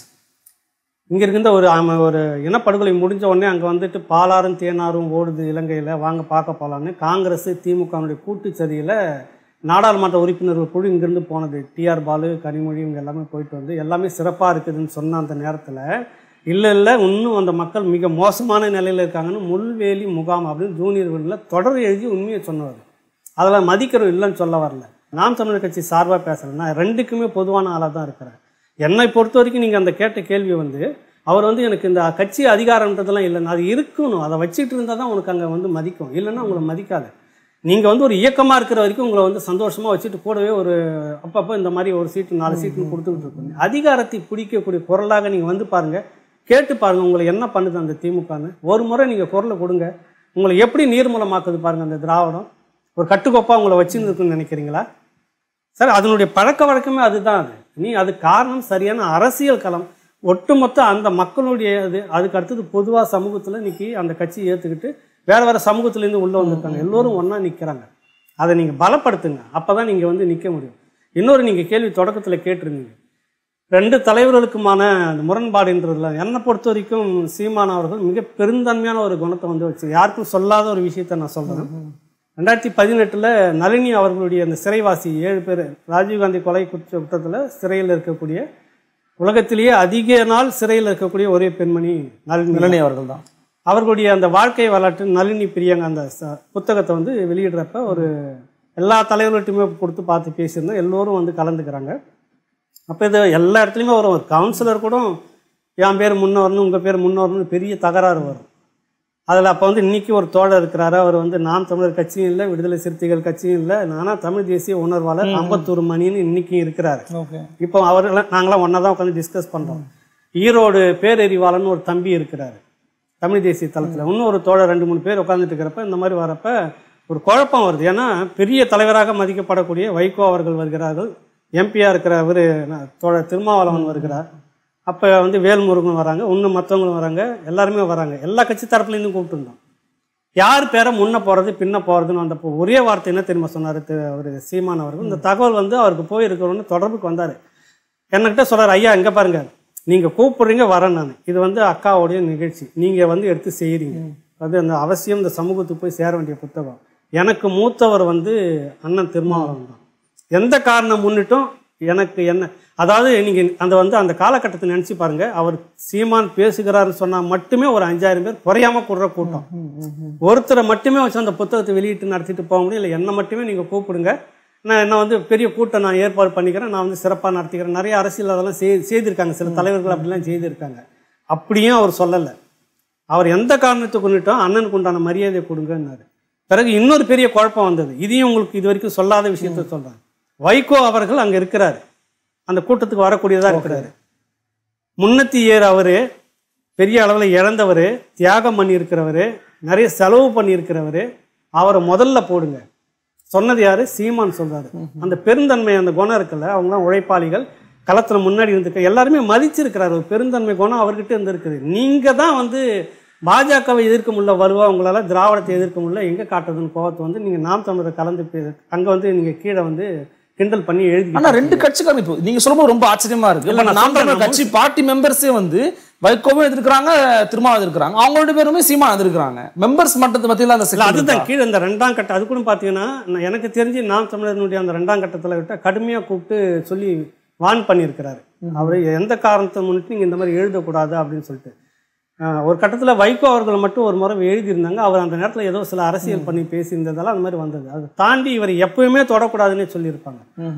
Speaker 1: இங்கே இருக்கின்ற ஒரு இனப்படுகொலை முடிஞ்ச உடனே அங்கே வந்துட்டு பாலாறும் தேனாரும் ஓடுது இலங்கையில், வாங்க பார்க்க போகலான்னு காங்கிரஸ் திமுகனுடைய கூட்டுச்சதியில் நாடாளுமன்ற உறுப்பினர்கள் குழு இங்கேருந்து போனது. டிஆர் பாலு, கனிமொழி, இவங்க எல்லாமே போயிட்டு வந்து எல்லாமே சிறப்பாக இருக்குதுன்னு சொன்ன அந்த நேரத்தில் இல்லை இன்னும் அந்த மக்கள் மிக மோசமான நிலையில் இருக்காங்கன்னு முள்வேலி முகாம் அப்படின்னு ஜூனியர் வினில் தொடர் எழுதி உண்மையை சொன்னவர். அதில் மதிக்கிறோம், இல்லைன்னு சொல்ல வரல. நாம் தமிழர் கட்சி சார்பாக பேசுகிறேன்னா 2க்குமே பொதுவான ஆளாக தான் இருக்கிறேன். என்னை பொறுத்த வரைக்கும் நீங்கள் அந்த கேட்ட கேள்வி வந்து அவர் வந்து எனக்கு இந்த கட்சி அதிகாரன்றதெல்லாம் இல்லைன்னு, அது இருக்கணும், அதை வச்சுட்டு இருந்தால் தான் உனக்கு அங்கே வந்து மதிக்கும், இல்லைன்னா உங்களை மதிக்காது. நீங்கள் வந்து ஒரு இயக்கமாக இருக்கிற வரைக்கும் உங்களை வந்து சந்தோஷமாக வச்சுட்டு கூடவே ஒரு அப்பப்போ இந்த மாதிரி ஒரு சீட்டு 4 சீட்டுன்னு கொடுத்துக்கிட்டு இருக்கீங்க. அதிகாரத்தை பிடிக்கக்கூடிய குரலாக நீங்கள் வந்து பாருங்கள், கேட்டு பாருங்கள் உங்களை என்ன பண்ணுது அந்த திமுகன்னு. ஒரு முறை நீங்கள் குரலை கொடுங்க, உங்களை எப்படி நீர்மூலமாக்குது பாருங்கள் அந்த திராவிடம். ஒரு கட்டுக்கோப்பாக உங்களை வச்சுருந்துருக்குன்னு நினைக்கிறீங்களா சார்? அதனுடைய பழக்க வழக்கமே அதுதான். அது காரணம் சரியான அரசியல் களம். ஒட்டுமொத்த அந்த மக்களுடைய அதுக்கு அடுத்தது பொதுவாக சமூகத்தில் இன்னைக்கு அந்த கட்சியை ஏற்றுக்கிட்டு வேறு சமூகத்துலேருந்து உள்ளே வந்திருக்காங்க, எல்லோரும் ஒன்றா நிற்கிறாங்க. அதை நீங்கள் பலப்படுத்துங்க, அப்போ தான் நீங்கள் வந்து நிற்க முடியும். இன்னொரு நீங்கள் கேள்வி தொடக்கத்தில் கேட்டிருந்தீங்க, 2 தலைவர்களுக்குமான அந்த முரண்பாடுன்றதுல என்னை பொறுத்த வரைக்கும் சீமான் அவர்கள் மிக பெருந்தன்மையான ஒரு குணத்தை வந்து வச்சு யாருக்கும் சொல்லாத ஒரு விஷயத்த நான் சொல்கிறேன். 2018 நளினி அவர்களுடைய அந்த சிறைவாசி 7 பேர் ராஜீவ்காந்தி கொலை குற்றத்தில் சிறையில் இருக்கக்கூடிய, உலகத்திலேயே அதிக நாள் சிறையில் இருக்கக்கூடிய ஒரே பெண்மணி நளினி அவர்கள் தான். அவர்களுடைய அந்த வாழ்க்கை வரலாற்று நளினி பிரியங்க அந்த புத்தகத்தை வந்து வெளியிடுறப்ப ஒரு எல்லா தலைவர்கள்ட்டையுமே கொடுத்து பார்த்து பேசியிருந்தோம். எல்லோரும் வந்து கலந்துக்கிறாங்க. அப்போ இது எல்லா இடத்துலையுமே வரும். ஒரு கவுன்சிலர் கூட என் பேர் முன்ன வரணும், உங்கள் பேர் முன்ன வரணும்னு பெரிய தகராறு வரும். அதில் அப்போ வந்து இன்றைக்கி ஒரு தோழர் இருக்கிறாரு, அவர் வந்து நாம் தமிழர் கட்சியும் இல்லை, விடுதலை சிறுத்தைகள் கட்சியும் இல்லை, நானா தமிழ் தேசிய உணர்வாளர் அம்பத்தூர் மணின்னு இன்றைக்கும் இருக்கிறாரு. இப்போ அவரெல்லாம் நாங்களாம் ஒன்றா தான் உட்காந்து டிஸ்கஸ் பண்ணுறோம். ஈரோடு பேரெறிவாளன் ஒரு தம்பி இருக்கிறாரு தமிழ் தேசிய தளத்தில். இன்னும் ஒரு தோழர் 2-3 பேர் உட்காந்துட்டு இருக்கிறப்ப இந்த மாதிரி வரப்போ ஒரு குழப்பம் வருது. ஏன்னா பெரிய தலைவராக மதிக்கப்படக்கூடிய வைகோ அவர்கள் வருகிறார்கள், எம்பியாக இருக்கிற அவர் தோழர் திருமாவளவன் வருகிறார். அப்போ வந்து வேல்முருகன் வராங்க, இன்னும் மற்றவங்களும் வராங்க, எல்லாருமே வராங்க. எல்லா கட்சி தரப்புலேருந்தும் கூப்பிட்டுருந்தோம். யார் பேரை முன்ன போகிறது பின்ன போகிறதுன்னு வந்தப்போ ஒரே வார்த்தை என்ன தெரியுமா சொன்னார் அவர் சீமான் அவர்கள்? இந்த தகவல் வந்து அவருக்கு போயிருக்கிறோன்னு தொடர்புக்கு வந்தார். என்கிட்ட சொல்கிறார், ஐயா இங்கே பாருங்க, நீங்கள் கூப்பிடுறீங்க வரேன் நான், இது வந்து அக்காவுடைய நிகழ்ச்சி, நீங்கள் வந்து எடுத்து செய்கிறீங்க, அது அந்த அவசியம் இந்த சமூகத்துக்கு போய் சேர வேண்டிய புத்தகம். எனக்கு மூத்தவர் வந்து அண்ணன் திருமாவளவன் தான். எந்த காரணம் முன்னிட்டும் எனக்கு என்ன, அதாவது நீங்கள் அந்த காலகட்டத்தை நினச்சி பாருங்க, அவர் சீமான் பேசுகிறாருன்னு சொன்னால் மட்டுமே ஒரு 5000 பேர் குறையாமல் கூடுற கூட்டம். ஒருத்தரை மட்டுமே வச்சு அந்த புத்தகத்தை வெளியிட்டு நடத்திட்டு போக முடியும். இல்லை என்னை மட்டுமே நீங்கள் கூப்பிடுங்க, நான் என்ன வந்து பெரிய கூட்டம் நான் ஏற்பாடு பண்ணிக்கிறேன், நான் வந்து சிறப்பாக நடத்திக்கிறேன். நிறைய அரசியல் அதெல்லாம் செய்திருக்காங்க, சில தலைவர்கள் அப்படிலாம் செய்திருக்காங்க. அப்படியும் அவர் சொல்லலை. அவர் எந்த காரணத்தை கொண்டுட்டோம், அண்ணனுக்கு உண்டான மரியாதையை கொடுங்கன்னாரு. பிறகு இன்னொரு பெரிய குழப்பம் வந்தது. இதையும் உங்களுக்கு இது வரைக்கும் சொல்லாத விஷயத்த சொல்கிறேன். வைகோ அவர்கள் அங்கே இருக்கிறாரு, அந்த கூட்டத்துக்கு வரக்கூடியதாக இருக்கிறாரு. முன்னத்தியர் அவர் பெரிய அளவில் இழந்தவர், தியாகம் பண்ணியிருக்கிறவர், நிறைய செலவு பண்ணியிருக்கிறவர். அவரை முதல்ல போடுங்க சொன்னது யாரு? சீமான் சொல்றாரு. அந்த பெருந்தன்மை, அந்த குணம் இருக்குல்ல, அவங்களாம் உழைப்பாளிகள், களத்துல முன்னாடி இருந்திருக்க, எல்லாருமே மதிச்சிருக்கிறாரு. ஒரு பெருந்தன்மை குணம் அவர்கிட்ட இருந்திருக்குது. நீங்க தான் வந்து பாஜகவை எதிர்க்க முடியல, வலுவா உங்களால திராவிடத்தை எதிர்க்க முடியல, எங்க காட்டுறதுன்னு கோவத்தை வந்து நீங்க நாம் தமிழர் கலந்து அங்க வந்து நீங்க கீழே வந்து கிண்டல் பண்ணி எழுதி.
Speaker 2: ஆனா ரெண்டு கட்சிக்காரங்க இப்போ நீங்க சொல்லும்போது ரொம்ப ஆச்சரியமா இருக்கு. நாம் தமிழர் கட்சி பார்ட்டி மெம்பர்ஸே வந்து வைகோவும் எதிர்க்கிறாங்க, திருமாவளவன் எதிர்க்கிறாங்க, அவங்க 2 பேருமே சீமான் எதிர்க்கிறாங்க. மெம்பர்ஸ் மட்டத்தை பத்தியில அந்த
Speaker 1: அதுதான் கீழே இந்த 2ஆம் கட்டம். அது கூட பாத்தீங்கன்னா எனக்கு தெரிஞ்சு நாம் தமிழர்களுடைய அந்த 2ஆம் கட்டத்துல விட்ட கடுமையா கூப்பிட்டு சொல்லி வான் பண்ணியிருக்கிறாரு. அவரு எந்த காரணத்தை முன்னிட்டு நீங்க இந்த மாதிரி எழுதக்கூடாது அப்படின்னு சொல்லிட்டு. ஒரு கட்டத்தில் வைகோ அவர்கள் மட்டும் ஒரு முறை எழுதியிருந்தாங்க. அவர் அந்த நேரத்தில் ஏதோ சில அரசியல் பண்ணி பேசியிருந்ததால அந்த மாதிரி வந்தது. அதை தாண்டி இவர் எப்பவுமே தொடக்கூடாதுன்னே சொல்லியிருப்பாங்க.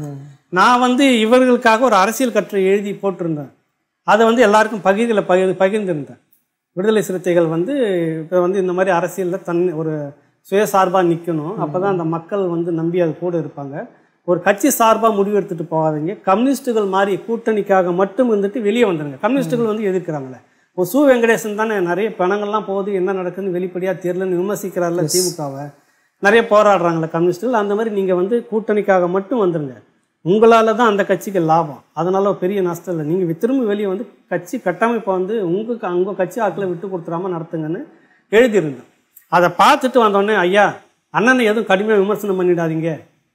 Speaker 1: நான் வந்து இவர்களுக்காக ஒரு அரசியல் கட்டுரை எழுதி போட்டிருந்தேன். அதை வந்து எல்லாருக்கும் பகிர்ந்திருந்தேன். விடுதலை சிறுத்தைகள் வந்து இப்போ வந்து இந்த மாதிரி அரசியலில் ஒரு சுயசார்பாக நிற்கணும், அப்போ தான் அந்த மக்கள் வந்து நம்பி அது கூட இருப்பாங்க. ஒரு கட்சி சார்பாக முடிவு எடுத்துகிட்டு போகாதீங்க, கம்யூனிஸ்ட்டுகள் மாதிரி கூட்டணிக்காக மட்டும் இருந்துட்டு வெளியே வந்துடுங்க. கம்யூனிஸ்ட்டுகள் வந்து எதிர்க்கிறாங்களே, ஒரு சு வெங்கடேசன் தானே நிறைய பணங்கள்லாம் போகுது, என்ன நடக்குதுன்னு வெளிப்படையாக தெரியலன்னு விமர்சிக்கிறார்ல திமுகவை, நிறைய போராடுறாங்களே கம்யூனிஸ்ட்டுகள். அந்த மாதிரி நீங்கள் வந்து கூட்டணிக்காக மட்டும் வந்துடுங்க, உங்களால் தான் அந்த கட்சிக்கு லாபம், அதனால பெரிய நஷ்டம் இல்லை. நீங்கள் திரும்ப வெளியே வந்து கட்சி கட்டமைப்பை வந்து உங்கள் கட்சி ஆக்களை விட்டு கொடுத்துடாமல் நடத்துங்கன்னு எழுதியிருந்தேன். அதை பார்த்துட்டு வந்தோடனே, ஐயா அண்ணனை எதுவும் கடுமையாக விமர்சனம் பண்ணிடாதீங்க,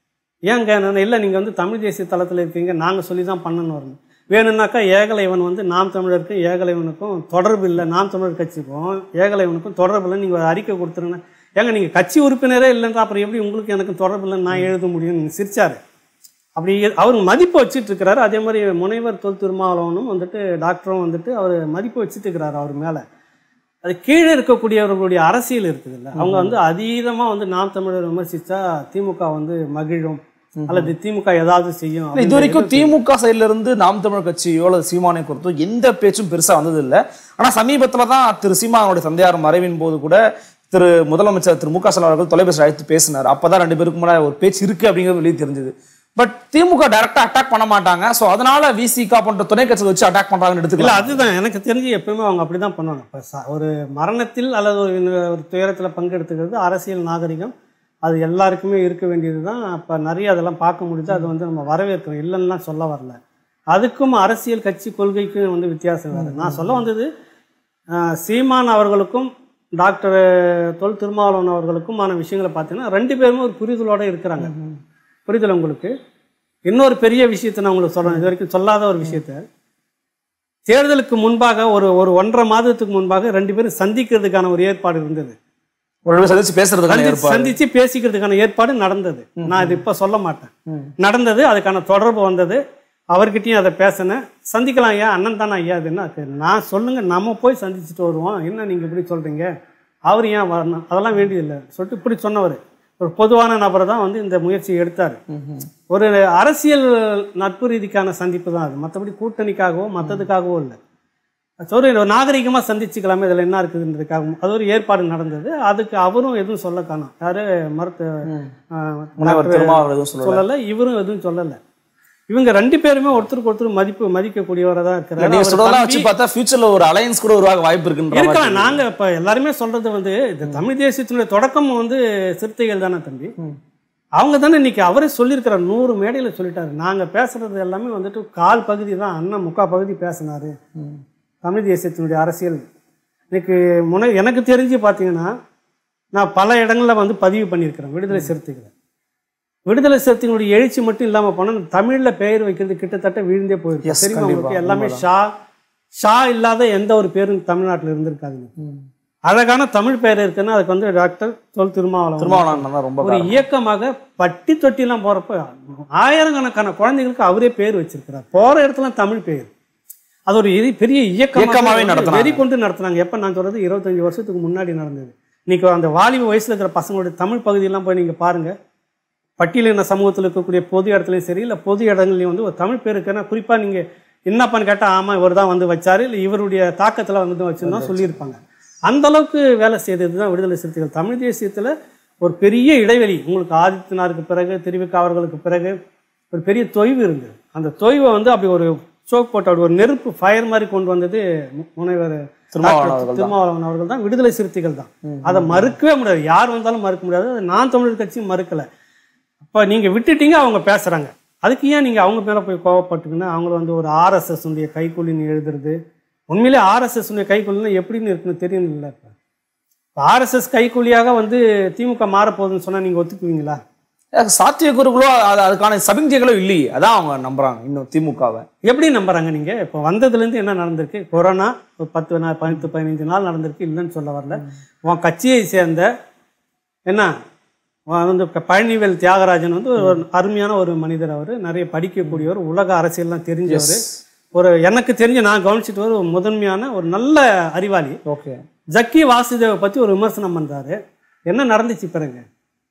Speaker 1: ஏங்க நான் இல்லை, நீங்கள் வந்து தமிழ் தேசிய தளத்தில் இருக்கீங்க, நாங்கள் சொல்லி தான் பண்ணணும் வரணும். வேணும்னாக்கா ஏகலைவன் வந்து நாம் தமிழருக்கும் ஏகலைவனுக்கும் தொடர்பு இல்லை, நாம் தமிழர் கட்சிக்கும் ஏகலைவனுக்கும் தொடர்பு இல்லைன்னு நீங்கள் ஒரு அறிக்கை கொடுத்துருங்க. ஏங்க நீங்கள் கட்சி உறுப்பினரே இல்லைன்ற அப்புறம் எப்படி உங்களுக்கு எனக்கு தொடர்பு இல்லைன்னு நான் எழுத முடியும்னு சிரிச்சாரு. அப்படி அவர் மதிப்பு வச்சுட்டு இருக்கிறாரு. அதே மாதிரி முனைவர் தொல் திருமாவளவனும் வந்துட்டு டாக்டரும் வந்துட்டு அவர் மதிப்பு வச்சுட்டு இருக்கிறாரு அவர் மேலே. அது கீழே இருக்கக்கூடியவர்களுடைய அரசியல் இருக்குது இல்லை, அவங்க வந்து அதீதமாக வந்து நாம் தமிழர் விமர்சித்தா திமுக வந்து மகிழும் அல்லது திமுக ஏதாவது செய்யும்.
Speaker 2: இது வரைக்கும் திமுக சைட்ல இருந்து நாம் தமிழர் கட்சியோ அல்லது சீமானை குறித்தோ எந்த பேச்சும் பெருசா வந்தது இல்லை. ஆனா சமீபத்துல தான் திரு சீமானுடைய தந்தையார் மறைவின் போது கூட திரு முதலமைச்சர் திரு மு.க. ஸ்டாலின் அவர்கள் தொலைபேசி அழைத்து பேசினார். அப்பதான் 2 பேருக்கும் முன்னாடி ஒரு பேச்சு இருக்கு அப்படிங்கிறது வெளியே தெரிஞ்சது. பட் திமுக டைரக்டா அட்டாக் பண்ண மாட்டாங்க, ஸோ அதனால விசிகா போன்ற துணை கட்சியை வச்சு அட்டாக் பண்றாங்கன்னு எடுத்துக்கலாம்.
Speaker 1: அதுதான் எனக்கு தெரிஞ்சு எப்பவுமே அவங்க அப்படிதான் பண்ணுவாங்க. இப்போ ஒரு மரணத்தில் அல்லது ஒரு துயரத்தில் பங்கெடுத்துக்கிறது அரசியல் நாகரிகம், அது எல்லாருக்குமே இருக்க வேண்டியது தான். அப்போ நிறைய அதெல்லாம் பார்க்க முடியுது, அது வந்து நம்ம வரவேற்கிறோம், இல்லைன்னுலாம் சொல்ல வரல. அதுக்கும் அரசியல் கட்சி கொள்கைக்கும் வந்து வித்தியாசம் வேறு. நான் சொல்ல வந்தது, சீமான் அவர்களுக்கும் டாக்டர் தொல் திருமாவளவன் அவர்களுக்குமான விஷயங்களை பார்த்தீங்கன்னா 2 பேருமே ஒரு புரிதலோடு இருக்கிறாங்க. புரிதல் உங்களுக்கு. இன்னொரு பெரிய விஷயத்தை நான் உங்களுக்கு சொல்கிறேன், இது வரைக்கும் சொல்லாத ஒரு விஷயத்த. தேர்தலுக்கு முன்பாக ஒரு 1.5 மாதத்துக்கு முன்பாக 2 பேரும் சந்திக்கிறதுக்கான ஒரு ஏற்பாடு இருந்தது. சந்திச்சு பேசிக்கிறதுக்கான ஏற்பாடு நடந்தது. நான் இது இப்ப சொல்ல மாட்டேன், நடந்தது. அதுக்கான தொடர்பு வந்தது, அவர்கிட்டயும் அதை பேசினேன். சந்திக்கலாம் ஐயா, அண்ணன் தானே ஐயா, அது என்ன நான் சொல்லுங்க, நம்ம போய் சந்திச்சுட்டு வருவோம், என்ன நீங்க இப்படி சொல்றீங்க, அவர் ஏன் வரணும், அதெல்லாம் வேண்டியதில்லை சொல்லிட்டு இப்படி சொன்னவர். ஒரு பொதுவான நபரை தான் வந்து இந்த முயற்சியை எடுத்தார். ஒரு அரசியல் நட்பு ரீதிக்கான சந்திப்பு தான் அது, மற்றபடி கூட்டணிக்காகவோ மற்றதுக்காகவோ இல்லை. ஒரு நாகரிகமாக சந்திச்சுக்கலாமே, இதில் என்ன இருக்குதுன்றதுக்காகவும் அது ஒரு ஏற்பாடு நடந்தது. அதுக்கு அவரும் எதுவும் சொல்ல காணோம், யாரு சொல்லலை, இவரும் எதுவும் சொல்லலை. இவங்க 2 பேருமே ஒருத்தருக்கு ஒருத்தர் மதிக்கக்கூடியவரை தான் இருக்கிறாங்க.
Speaker 2: ஒரு அலையன்ஸ் கூட உருவாக வாய்ப்பு இருக்கு.
Speaker 1: நாங்க இப்ப எல்லாருமே சொல்றது வந்து இந்த தமிழ் தேசியத்தினுடைய தொடக்கம் வந்து சிறுத்தைகள் தானே தம்பி. அவங்க தானே இன்னைக்கு அவரே சொல்லியிருக்கிறார், 100 மேடையில் சொல்லிட்டாரு. நாங்கள் பேசுறது எல்லாமே வந்துட்டு கால் பகுதி தான், அண்ணன் முக்கால் பகுதி பேசினாரு. தமிழ் தேசியத்தினுடைய அரசியல் இன்னைக்கு எனக்கு தெரிஞ்சு பார்த்தீங்கன்னா, நான் பல இடங்களில் வந்து பதிவு பண்ணியிருக்கிறேன் விடுதலை சிறுத்தைகளை. விடுதலை சிறுத்தைகளுடைய எழுச்சி மட்டும் இல்லாமல் போனால் தமிழில் பெயர் வைக்கிறது கிட்டத்தட்ட விழுந்தே போயிருக்கு. தெரியுமா உங்களுக்கு? எல்லாமே ஷா இல்லாத எந்த ஒரு பேரும் தமிழ்நாட்டில் இருந்திருக்காதுங்க. அழகான தமிழ் பெயர் இருக்குன்னா அதுக்கு வந்து டாக்டர் தொல் திருமாவளவன் ஒரு இயக்கமாக பட்டி தொட்டிலாம் போகிறப்ப ஆயிரக்கணக்கான குழந்தைகளுக்கு அவரே பேர் வச்சிருக்கிறார். போகிற இடத்துல தமிழ் பெயர். அது ஒரு பெரிய இயக்கமாகவே வெறி கொண்டு நடத்துனாங்க. எப்போ நான் சொல்கிறது 25 வருஷத்துக்கு முன்னாடி நடந்தது. இன்னைக்கு அந்த வாலிப வயசில் இருக்கிற பசங்களுடைய தமிழ் பகுதியெல்லாம் போய் நீங்கள் பாருங்கள். பட்டியலின சமூகத்தில் இருக்கக்கூடிய பொது இடத்துலையும் சரி, இல்லை பொது இடங்கள்லையும் வந்து ஒரு தமிழ் பேர் இருக்குன்னா குறிப்பாக நீங்கள் என்னப்பான்னு கேட்டால் ஆமாம் இவர் தான் வந்து வச்சாரு, இல்லை இவருடைய தாக்கத்தில் வந்து வச்சுருந்தா சொல்லியிருப்பாங்க. அந்த அளவுக்கு வேலை செய்தது தான் விடுதலை சிறுத்தைகள். தமிழ் தேசியத்தில் ஒரு பெரிய இடைவெளி உங்களுக்கு ஆதித்தனாருக்கு பிறகு திருவிக்கா அவர்களுக்கு பிறகு ஒரு பெரிய தொய்வு இருந்தது. அந்த தொய்வை வந்து அப்படி ஒரு சோக் போட்டு அப்படி ஒரு நெருப்பு ஃபயர் மாதிரி கொண்டு வந்தது முனைவர் திருமாவளவன் அவர்கள் தான், விடுதலை சிறுத்தைகள் தான். அதை மறுக்கவே முடியாது, யார் வந்தாலும் மறுக்க முடியாது. அதை நான் தமிழர் கட்சியும் மறுக்கலை. அப்போ நீங்கள் விட்டுட்டீங்க, அவங்க பேசுகிறாங்க. அதுக்கு ஏன் நீங்கள் அவங்க மேலே போய் கோவப்பட்டுக்குன்னா, அவங்கள வந்து ஒரு ஆர்எஸ்எஸ் உடைய கைக்கூலின்னு எழுதுறது. உண்மையிலே ஆர்எஸ்எஸ் உடைய கைக்கூலின்னா எப்படின்னு இருக்குன்னு தெரியும் இல்லை? இப்போ ஆர்எஸ்எஸ் கைக்கூலியாக வந்து திமுக மாறப்போகுதுன்னு சொன்னால் நீங்கள் ஒத்துக்குவீங்களா?
Speaker 2: சாத்தியக்கூறுகளோ அதுக்கான சமிஞ்சைகளோ இல்லையே, அதான் அவங்க நம்புறாங்க. இன்னும் திமுகவை எப்படி நம்புறாங்க? நீங்க இப்போ வந்ததுலேருந்து என்ன நடந்திருக்கு? கொரோனா ஒரு 10-15 நாள் நடந்திருக்கு, இல்லைன்னு சொல்ல வரல. உன் கட்சியை சேர்ந்த என்ன வந்து பழனிவேல் தியாகராஜன் வந்து ஒரு அருமையான ஒரு மனிதர். அவர் நிறைய படிக்கக்கூடியவர், உலக அரசியல்லாம் தெரிஞ்சவர், ஒரு எனக்கு தெரிஞ்ச நான் கவனிச்சுட்டு ஒரு முதன்மையான ஒரு நல்ல அறிவாளி. ஓகே, ஜக்கி வாசுதேவை பற்றி ஒரு விமர்சனம் பண்றாரு. என்ன நடந்துச்சு பிறகு?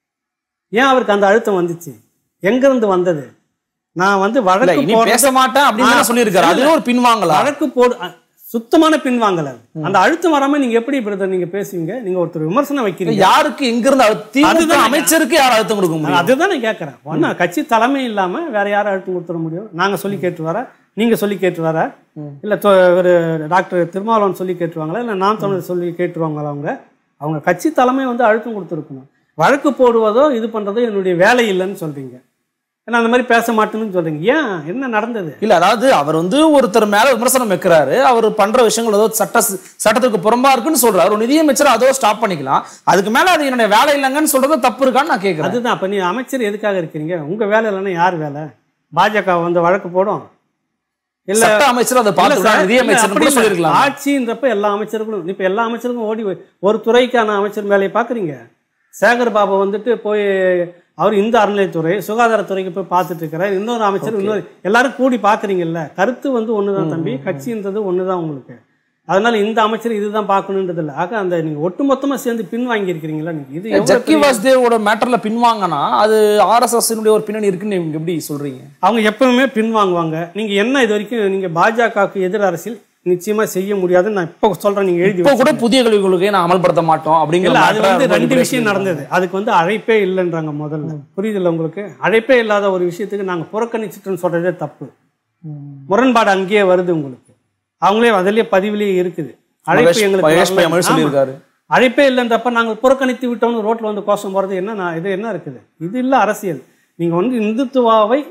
Speaker 2: ஏன் அவருக்கு அந்த அழுத்தம் வந்துச்சு? எங்கிருந்து வந்தது? நான் வந்து வழக்கு பேச மாட்டேன் அப்படின்னு சொல்லியிருக்காரு. அது ஒரு பின்வாங்கல, வழக்கு போடு, சுத்தமான பின்வாங்கல. அந்த அழுத்தம் வராம நீங்க எப்படி பிரதர் நீங்க பேசுவீங்க? நீங்க ஒருத்தர் விமர்சனம் வைக்கிறீங்க, யாருக்கு எங்கிருந்து அழுத்தம்? அமைச்சருக்கு யார் அழுத்தம் கொடுக்க முடியும்? அதுதான் நான் கேட்கறேன். ஒன்னா கட்சி தலைமை இல்லாம வேற யாரும் அழுத்தம் கொடுத்துட முடியும்? நாங்க சொல்லி கேட்டு வர, நீங்க சொல்லி கேட்டு வர, இல்ல ஒரு டாக்டர் திருமாவளவன் சொல்லி கேட்டுருவாங்களா, இல்ல நான் தமிழர் சொல்லி கேட்டுருவாங்களா? அவங்க கட்சி தலைமை வந்து அழுத்தம் கொடுத்துருக்கணும். வழக்கு போடுவதோ இது பண்றதோ என்னுடைய வேலை இல்லைன்னு சொல்றீங்க. ஏன்னா அந்த மாதிரி பேச மாட்டேன்னு சொல்றீங்க. ஏன், என்ன நடந்தது? இல்ல, அதாவது அவர் வந்து ஒருத்தர் மேல விமர்சனம் வைக்கிறாரு, அவர் பண்ற விஷயங்கள் ஏதோ சட்டத்துக்கு புறம்பா இருக்குன்னு சொல்றாரு. ஒரு நிதியமைச்சர் அதோ ஸ்டாப் பண்ணிக்கலாம், அதுக்கு மேல அது என்னுடைய வேலை இல்லைங்கன்னு சொல்றது தப்பு இருக்கான்னு நான் கேட்கிறேன். அதுதான். அப்ப நீ அமைச்சர் எதுக்காக இருக்கிறீங்க? உங்க வேலை இல்லைன்னா யார் வேலை? பாஜக வந்து வழக்கு போடும், இல்ல அமைச்சர் அதை பார்த்து நிதியமைச்சர் சொல்லிருக்கலாம். ஆட்சின்றப்ப எல்லா அமைச்சர்களும், இப்ப எல்லா அமைச்சருக்கும் ஓடி ஒரு துறைக்கான அமைச்சர் வேலையை பாக்குறீங்க. சேகர் பாபு வந்துட்டு போய் அவர் இந்த அறநிலையத்துறை சுகாதாரத்துறைக்கு போய் பார்த்துட்டு இருக்கிறார். இன்னொரு அமைச்சர், இன்னொரு எல்லாரும் கூடி பார்க்குறீங்கல்ல. கருத்து வந்து ஒண்ணுதான் தம்பி, கட்சின்றது ஒண்ணுதான் உங்களுக்கு. அதனால இந்த அமைச்சர் இதுதான் பார்க்கணுன்றது இல்லை. ஆக அந்த நீங்க ஒட்டுமொத்தமா சேர்ந்து பின் வாங்கி இருக்கிறீங்களா? நீங்க இது ஜக்கி வாசுதேவோட மேட்டர்ல பின்வாங்கினா அது ஆர்எஸ்எஸ் ஒரு பின்னணி இருக்குன்னு நீங்க எப்படி சொல்றீங்க? அவங்க எப்பவுமே பின்வாங்குவாங்க. நீங்க என்ன இது வரைக்கும் நீங்க பாஜகவுக்கு எதிர் அரசியல் நிச்சயமா செய்ய முடியாதுன்னு நான் இப்ப சொல்றேன். நீங்க எழுதி கூட புதிய கல்விக் கொள்கையை நான் அமல்படுத்த மாட்டோம் அப்படிங்கிற அது வந்து 2 விஷயம் நடந்தது. அதுக்கு வந்து அழைப்பே இல்லைன்றாங்க. முதல்ல புரியுதில்ல உங்களுக்கு? அழைப்பே இல்லாத ஒரு விஷயத்துக்கு நாங்க புறக்கணிச்சுட்டோன்னு சொல்றதே தப்பு. முரண்பாடு அங்கேயே வருது உங்களுக்கு. அவங்களே அதிலேயே பதிவிலேயே இருக்குது. அழைப்பு எங்களுக்கு அழைப்பே இல்லைன்றப்ப நாங்கள் புறக்கணித்து விட்டோம்னு ரோட்ல வந்து கோஷம் போறது என்ன? இது என்ன இருக்குது? இது இல்ல அரசியல். நீங்க வந்து இந்துத்துவாவை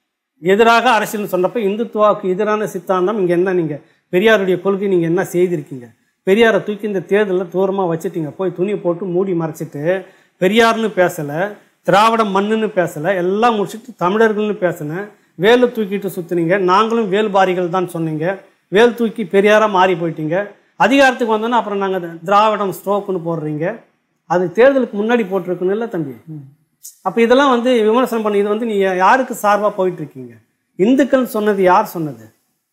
Speaker 2: எதிராக அரசியல் சொன்னப்ப இந்துத்துவாவுக்கு எதிரான சித்தாந்தம் இங்க என்ன? நீங்க பெரியாருடைய கொள்கை நீங்க என்ன செய்திருக்கீங்க? பெரியாரை தூக்கி இந்த தேர்தலில் தூரமா வச்சுட்டீங்க. போய் துணியை போட்டு மூடி மறைச்சிட்டு பெரியார்னு பேசல, திராவிடம் மண்ணுன்னு பேசல, எல்லாம் முடிச்சுட்டு தமிழர்கள்னு பேசினேன். வேலை தூக்கிட்டு சுத்துனீங்க. நாங்களும் வேல்பாரிகள் தான் சொன்னீங்க. வேல் தூக்கி பெரியாரா மாறி போயிட்டீங்க. அதிகாரத்துக்கு வந்தோன்னா அப்புறம் நாங்கள் திராவிடம் ஸ்ட்ரோக்குன்னு போடுறீங்க. அது தேர்தலுக்கு முன்னாடி போட்டிருக்கணும் இல்லை தம்பி? அப்போ இதெல்லாம் வந்து விமர்சனம் பண்ணி இது வந்து நீ யாருக்கு சார்பாக போயிட்டு இருக்கீங்க? இந்துக்கள் சொன்னது யார் சொன்னது?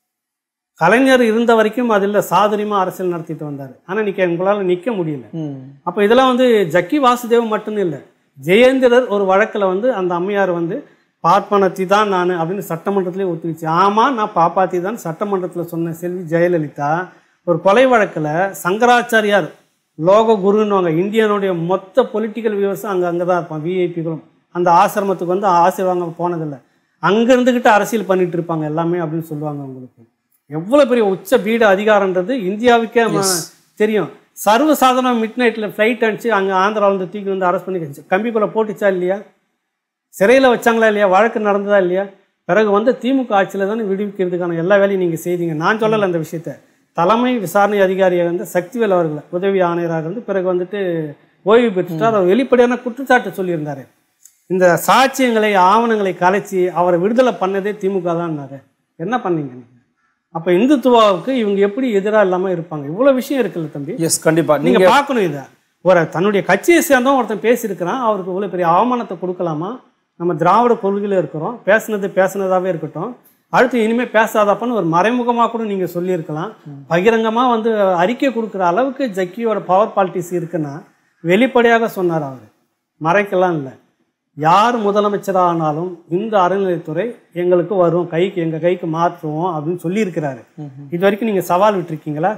Speaker 2: கலைஞர் இருந்த வரைக்கும் அதில் சாதுரியமா அரசியல் நடத்திட்டு வந்தார். ஆனால் இன்னைக்கு உங்களால் நிற்க முடியல. அப்போ இதெல்லாம் வந்து ஜக்கி வாசுதேவ் மட்டும்தான் இல்லை, ஜெயேந்திரர் ஒரு வழக்கில் வந்து அந்த அம்மையார் வந்து பார்ப்பனத்தி தான் நான் அப்படின்னு சட்டமன்றத்திலே ஒத்துக்கிச்சு. ஆமாம், நான் பாப்பாத்தி தான் சட்டமன்றத்தில் சொன்ன செல்வி ஜெயலலிதா ஒரு கொலை வழக்கில் சங்கராச்சாரியார் லோக குருன்னுவாங்க, இந்தியனுடைய மொத்த பொலிட்டிக்கல் வியூவர்ஸும் அங்கே தான் இருப்பான். விஐபிகளும் அந்த ஆசிரமத்துக்கு வந்து ஆசீர்வாங்க போனதில்லை, அங்கே இருந்துக்கிட்டு அரசியல் பண்ணிட்டு இருப்பாங்க எல்லாமே அப்படின்னு சொல்லுவாங்க. உங்களுக்கு எவ்வளோ பெரிய உச்ச பீட அதிகாரன்றது இந்தியாவுக்கே தெரியும். சர்வசாதாரண மிட் நைட்டில் ஃப்ளைட் அடிச்சு அங்கே ஆந்திராவிலேருந்து தூக்கி வந்து அரெஸ்ட் பண்ணி கம்பிக்குள்ளே போட்டுச்சா இல்லையா?
Speaker 1: சிறையில் வச்சாங்களா இல்லையா, வழக்கு நடந்ததா இல்லையா? பிறகு வந்து திமுக ஆட்சியில் தானே விடுவிக்கிறதுக்கான எல்லா வேலையும் நீங்கள் செய்தீங்க. நான் சொல்லலை அந்த விஷயத்த. தலைமை விசாரணை அதிகாரியாக வந்து சக்திவேல் அவர்களை உதவி ஆணையராக இருந்து பிறகு வந்துட்டு ஓய்வு பெற்றுட்டார். அவர் வெளிப்படையான குற்றச்சாட்டு சொல்லியிருந்தார். இந்த சாட்சியங்களை ஆவணங்களை கலைச்சி அவரை விடுதலை பண்ணதே திமுக தான்னாரு. என்ன பண்ணீங்க நீங்கள்? அப்போ இந்துத்துவாவுக்கு இவங்க எப்படி எதிராக இல்லாமல் இருப்பாங்க? இவ்வளோ விஷயம் இருக்குல்ல தம்பி.
Speaker 2: எஸ், கண்டிப்பா
Speaker 1: நீங்கள் பார்க்கணும். இதை ஒரு தன்னுடைய கட்சியை சேர்ந்தவன் ஒருத்தன் பேசியிருக்கிறான், அவருக்கு இவ்வளோ பெரிய அவமானத்தை கொடுக்கலாமா? நம்ம திராவிட கொள்கையில் இருக்கிறோம், பேசுனதாகவே இருக்கட்டும், அடுத்து இனிமேல் பேசாதப்பன்னு ஒரு மறைமுகமாக கூட நீங்கள் சொல்லியிருக்கலாம். பகிரங்கமாக வந்து அறிக்கை கொடுக்குற அளவுக்கு ஜக்கியோட பவர் பாலிட்டிக்ஸ் இருக்குன்னா வெளிப்படையாக சொன்னார். அவர் மறைக்கலாம் இல்லை. யார் முதலமைச்சராக ஆனாலும் இந்த அறநிலையத்துறை எங்களுக்கு வரும், எங்கள் கைக்கு மாற்றுவோம் அப்படின்னு சொல்லியிருக்கிறாரு. இது வரைக்கும் நீங்கள் சவால் விட்டுருக்கீங்களா?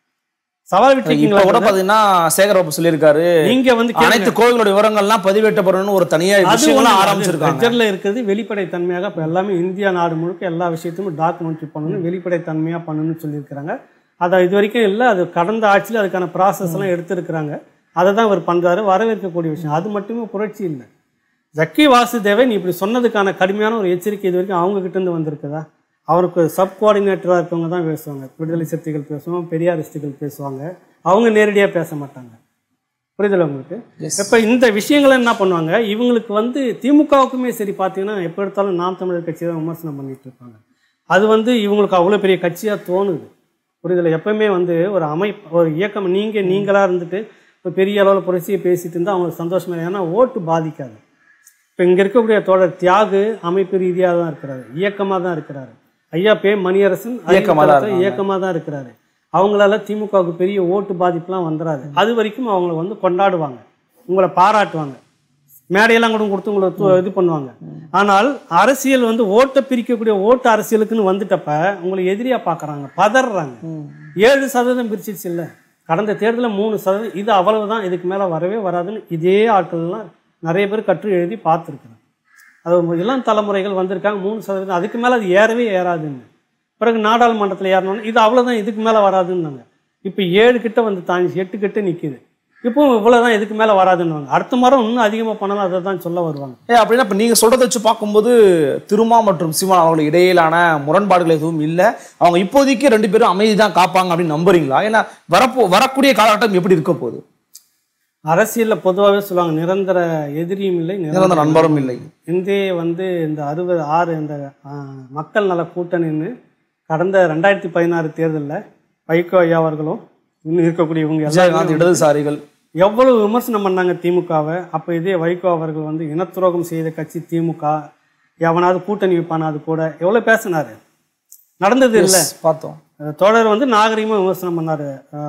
Speaker 1: சவால் விட்டுருக்கீங்களா?
Speaker 2: கூட பாத்தீங்கன்னா சேகரபாபு சொல்லியிருக்காரு, நீங்க வந்து அனைத்து கோவிலோட விவரங்கள்லாம் பதிவேற்றப்படணும்னு ஒரு தனியாக விஷயங்கள்லாம் ஆரம்பிச்சிருக்காங்க.
Speaker 1: இருக்கிறது வெளிப்படைத்தன்மையாக. இப்போ எல்லாமே இந்தியா நாடு முழுக்க எல்லா விஷயத்தையும் டாக்குமெண்ட்ரி பண்ணணும், வெளிப்படைத்தன்மையாக பண்ணணும்னு சொல்லியிருக்கிறாங்க. அதை இது வரைக்கும் இல்லை, அது கடந்த ஆட்சியில் அதுக்கான ப்ராசஸ் எல்லாம் எடுத்திருக்கிறாங்க. அதை தான் அவர் பண்ணுறாரு, வரவேற்கக்கூடிய விஷயம். அது மட்டுமே புரட்சி இல்லை. ஜக்கி வாசுதேவன் இப்படி சொன்னதுக்கான கடுமையான ஒரு எச்சரிக்கை இது வரைக்கும் அவங்க கிட்டேருந்து வந்திருக்குதா? அவருக்கு சப் கோஆர்டினேட்டராக இருக்கவங்க தான் பேசுவாங்க. விடுதலை சிறுத்தைகள் பேசுவாங்க, பெரியாரிஸ்டுகள் பேசுவாங்க, அவங்க நேரடியாக பேச மாட்டாங்க. புரிதல் உங்களுக்கு? இப்போ இந்த விஷயங்களை என்ன பண்ணுவாங்க, இவங்களுக்கு வந்து திமுகவுக்குமே சரி பார்த்தீங்கன்னா எப்போ எடுத்தாலும் நாம் தமிழர் கட்சி தான் விமர்சனம் பண்ணிட்டு இருப்பாங்க. அது வந்து இவங்களுக்கு அவ்வளோ பெரிய கட்சியாக தோணுது. புரிதலை? எப்பவுமே வந்து ஒரு ஒரு இயக்கம் நீங்களாக இருந்துட்டு இப்போ பெரிய அளவில் புரட்சியை பேசிட்டு இருந்தால் அவங்களுக்கு சந்தோஷமா இல்லை. ஏன்னா ஓட்டு பாதிக்காது. இப்போ இங்கே இருக்கக்கூடிய தோழர் தியாகு அமைப்பு ரீதியாக தான் இருக்கிறாரு, இயக்கமாக தான் இருக்கிறாரு. ஐயா பே மணியரசன் இயக்கமாக தான் இருக்கிறாரு. அவங்களால திமுகவுக்கு பெரிய ஓட்டு பாதிப்புலாம் வந்துடாது. அது வரைக்கும் அவங்களை வந்து கொண்டாடுவாங்க, உங்களை பாராட்டுவாங்க, மேடையெல்லாம் கூட கொடுத்து உங்களை இது பண்ணுவாங்க. ஆனால் அரசியல் வந்து ஓட்டை பிரிக்கக்கூடிய ஓட்டு அரசியலுக்குன்னு வந்துட்டப்ப உங்களை எதிரியா பார்க்குறாங்க, பதறாங்க. 7% பிரிச்சிருச்சு இல்லை, கடந்த தேர்தலில் 3%. இது அவ்வளவுதான், இதுக்கு மேலே வரவே வராதுன்னு இதே ஆட்கள்லாம் நிறைய பேர் கற்று எழுதி பார்த்துருக்குறாங்க. அது இளம் தலைமுறைகள் வந்திருக்காங்க. 3%, அதுக்கு மேலே அது ஏறவே ஏறாதுன்னு. பிறகு நாடாளுமன்றத்தில் ஏறணும்னு இது அவ்வளோதான், இதுக்கு மேலே வராதுன்னாங்க. இப்போ 7 கிட்ட வந்து தாண்டி 8 கிட்ட நிற்கிது. இப்போ இவ்வளோதான், இதுக்கு மேலே வராதுன்னு. அடுத்த முறை இன்னும் அதிகமாக பண்ணலாம், அதை தான் சொல்ல வருவாங்க.
Speaker 2: அப்படின்னா இப்போ நீங்கள் சொல்கிறத வச்சு பார்க்கும்போது திருமா மற்றும் சீமான் அவங்களுக்கு இடையிலான முரண்பாடுகள் எதுவும் இல்லை, அவங்க இப்போதைக்கு 2 பேரும் அமைதி தான் காப்பாங்க அப்படின்னு நம்புறீங்களா? ஏன்னா வரக்கூடிய காலகட்டம் எப்படி இருக்க போகுது?
Speaker 1: அரசியலில் பொதுவாகவே சொல்லுவாங்க, நிரந்தர எதிரியும் இல்லை,
Speaker 2: நிரந்தர நண்பரும் இல்லை.
Speaker 1: இந்திய வந்து இந்த 66 இந்த மக்கள் நல கூட்டணின்னு கடந்த 2016 தேர்தலில் வைகோ ஐயா அவர்களும் இன்னும் இருக்கக்கூடிய இவங்க எல்லாரும்
Speaker 2: இடதுசாரிகள்
Speaker 1: எவ்வளவு விமர்சனம் பண்ணாங்க திமுகவை. அப்போ இதே வைகோ அவர்கள் வந்து இனத்துரோகம் செய்த கட்சி திமுக, எவனாவது கூட்டணி வைப்பானா அது கூட எவ்வளோ பேசினாரு. நடந்தது இல்லை,
Speaker 2: பார்த்தோம்.
Speaker 1: தோழர் வந்து நாகரிகமாக விமர்சனம் பண்ணார்.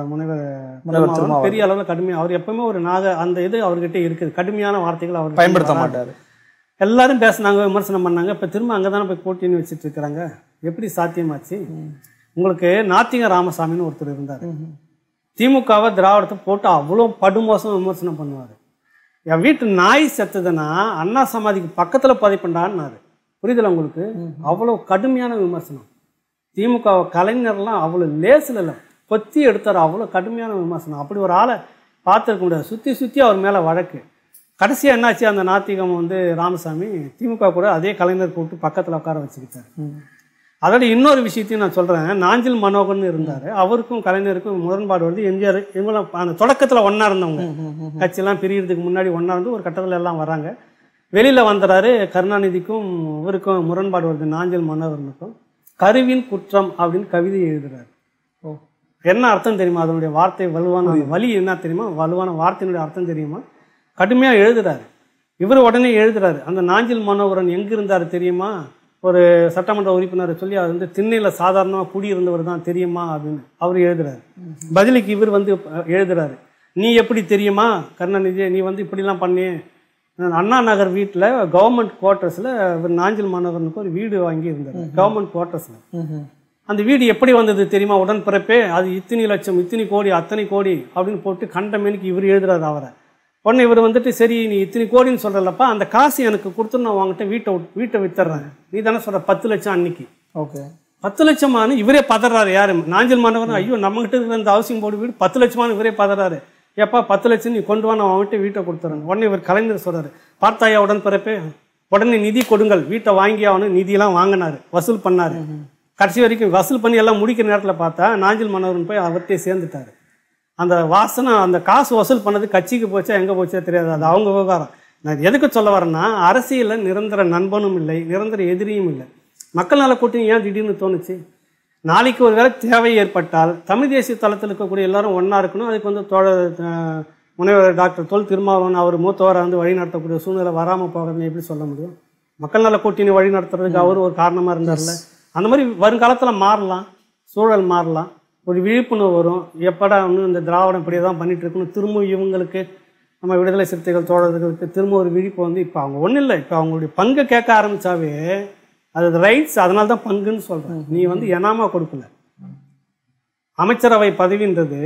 Speaker 1: முனைவர் பெரிய அளவில் கடுமையாக, அவர் எப்பவுமே ஒரு அந்த இது அவர்கிட்ட இருக்குது, கடுமையான வார்த்தைகள் அவர்
Speaker 2: பயன்படுத்த மாட்டார்.
Speaker 1: எல்லாரும் பேசினாங்க, விமர்சனம் பண்ணாங்க. இப்போ திரும்ப அங்கே தானே போய் கூட்டணி வச்சுட்டு இருக்கிறாங்க. எப்படி சாத்தியமாச்சு? உங்களுக்கு நாத்திக ராமசாமின்னு ஒருத்தர் இருந்தார், திமுகவை திராவிடத்தை போட்டு அவ்வளோ படுமோசம் விமர்சனம் பண்ணுவார். என் வீட்டு நாய் செத்துதுன்னா அண்ணா சமாதிக்கு பக்கத்தில் பதிப்பண்டான்னாரு. புரியுதுல உங்களுக்கு? அவ்வளோ கடுமையான விமர்சனம். திமுக கலைஞர்லாம் அவ்வளோ லேசில் இல்லை, கொத்தி எடுத்தார். அவ்வளோ கடுமையான விமர்சனம். அப்படி ஒரு ஆளை பார்த்துருக்க முடியாது. சுற்றி அவர் மேலே வழக்கு. கடைசியாக என்னாச்சு, அந்த நாத்திகம் வந்து ராமசாமி திமுக கூட அதே கலைஞர் கூப்பிட்டு பக்கத்தில் உட்கார வச்சுக்கிட்டார். அதோட இன்னொரு விஷயத்தையும் நான் சொல்கிறேன். நாஞ்சில் மனோகர்னு இருந்தார், அவருக்கும் கலைஞருக்கும் முரண்பாடு வருது. எம்ஜிஆர் இவங்களாம் அந்த தொடக்கத்தில் ஒன்றா இருந்தவங்க, கட்சியெல்லாம் பிரியறதுக்கு முன்னாடி ஒன்றா இருந்து ஒரு கட்டத்தில் எல்லாம் வராங்க. வெளியில் வந்துடுறாரு. கருணாநிதிக்கும் இவருக்கும் முரண்பாடு வருது, நாஞ்சில் மனோகரனுக்கும். கருவின் குற்றம் அப்படின்னு கவிதை எழுதுறாரு. என்ன அர்த்தம் தெரியுமா? அதனுடைய வார்த்தை வலுவான வலி என்ன தெரியுமா? வலுவான வார்த்தையினுடைய அர்த்தம் தெரியுமா? கடுமையாக எழுதுறாரு. இவர் உடனே எழுதுறாரு, அந்த நாஞ்சில் மனோகரன் எங்கே இருந்தார் தெரியுமா? ஒரு சட்டமன்ற உறுப்பினரை சொல்லி அது வந்து திண்ணையில் சாதாரணமாக குடியிருந்தவர் தான் தெரியுமா அப்படின்னு அவர் எழுதுறாரு. பதிலுக்கு இவர் வந்து எழுதுறாரு, நீ எப்படி தெரியுமா கருணாநிதியை, நீ வந்து இப்படிலாம் பண்ணி அண்ணா நகர் வீட்டில் கவர்மெண்ட் குவார்ட்டர்ஸில் நாஞ்சில் மனோகரனுக்கு ஒரு வீடு வாங்கி இருந்தார், கவர்மெண்ட் குவார்ட்டர்ஸில். அந்த வீடு எப்படி வந்தது தெரியுமா? உடன்பிறப்பே அது இத்தனை லட்சம், இத்தனை கோடி, அத்தனை கோடி அப்படின்னு போட்டு கண்டமேனுக்கு இவர் எழுதுறாரு அவரை. உடனே இவர் வந்துட்டு, சரி நீ இத்தனை கோடின்னு சொல்கிறல்லப்பா, அந்த காசு எனக்கு கொடுத்து நான் வாங்கிட்டு வீட்டை வித்துறேன், நீ தானே சொல்கிற 10 லட்சம் அன்னைக்கு. ஓகே, 10 லட்சமானு இவரே பதறாரு. யாரு? நாஞ்சில் மனோகரன். ஐயோ, நம்மகிட்ட இருக்கிற அந்த ஹவுசிங் போர்டு வீடு 10 லட்சமானு இவரே பதறாரு. எப்பா 10 லட்சம் நீ கொண்டு வா, நான் அவன்கிட்ட வீட்டை கொடுத்துறேன். உடனே இவர் கலைஞர் சொல்கிறாரு, பார்த்தாயா உடன்பிறப்பே, உடனே நிதி கொடுங்கள், வீட்டை வாங்கி ஆகணும், நிதியெல்லாம் வாங்கினார், வசூல் பண்ணார். கடைசி வரைக்கும் வசூல் பண்ணி எல்லாம் முடிக்கிற நேரத்தில் பார்த்தா நாஞ்சில் மன்னவன் போய் அவர்கிட்டே சேர்ந்துட்டார். அந்த வாசனை, அந்த காசு வசூல் பண்ணது கட்சிக்கு போச்சா எங்கே போச்சா தெரியாது, அது அவங்க விவகாரம். நான் எதுக்கு சொல்ல வரேன்னா, அரசியலில் நிரந்தர நண்பனும் இல்லை, நிரந்தர எதிரியும் இல்லை. மக்கள் நல கூட்டணி ஏன் திடீர்னு தோணுச்சு? நாளைக்கு ஒரு வேளை தேவை ஏற்பட்டால் தமிழ் தேசிய தளத்தில் இருக்கக்கூடிய எல்லாரும் ஒன்றா இருக்கணும். அதுக்கு வந்து முனைவர் டாக்டர் தொல் திருமாவளவன் அவர் மூத்தவரை வந்து வழி நடத்தக்கூடிய சூழ்நிலை வராமல் போகிறதுன்னு எப்படி சொல்ல முடியும்? மக்கள் நல கூட்டணி வழி நடத்துறதுக்கு அவர் ஒரு காரணமாக இருந்தார்ல. அந்த மாதிரி வருங்காலத்தில் மாறலாம், சூழல் மாறலாம், ஒரு விழிப்புணர்வு வரும். எப்படா வந்து இந்த திராவிடம் இப்படியே தான் பண்ணிட்டு இருக்கணும், திரும்ப இவங்களுக்கு நம்ம விடுதலை சிறுத்தைகள் தோழர்களுக்கு திரும்ப ஒரு விழிப்பு வந்து இப்போ அவங்க ஒன்றும் இல்லை, இப்போ அவங்களுடைய பங்கை கேட்க ஆரம்பித்தாவே அது ரைட்ஸ், அதனால தான் பங்குன்னு சொல்கிறேன். நீ வந்து எனாமா கொடுக்கல. அமைச்சரவை பதவின்றது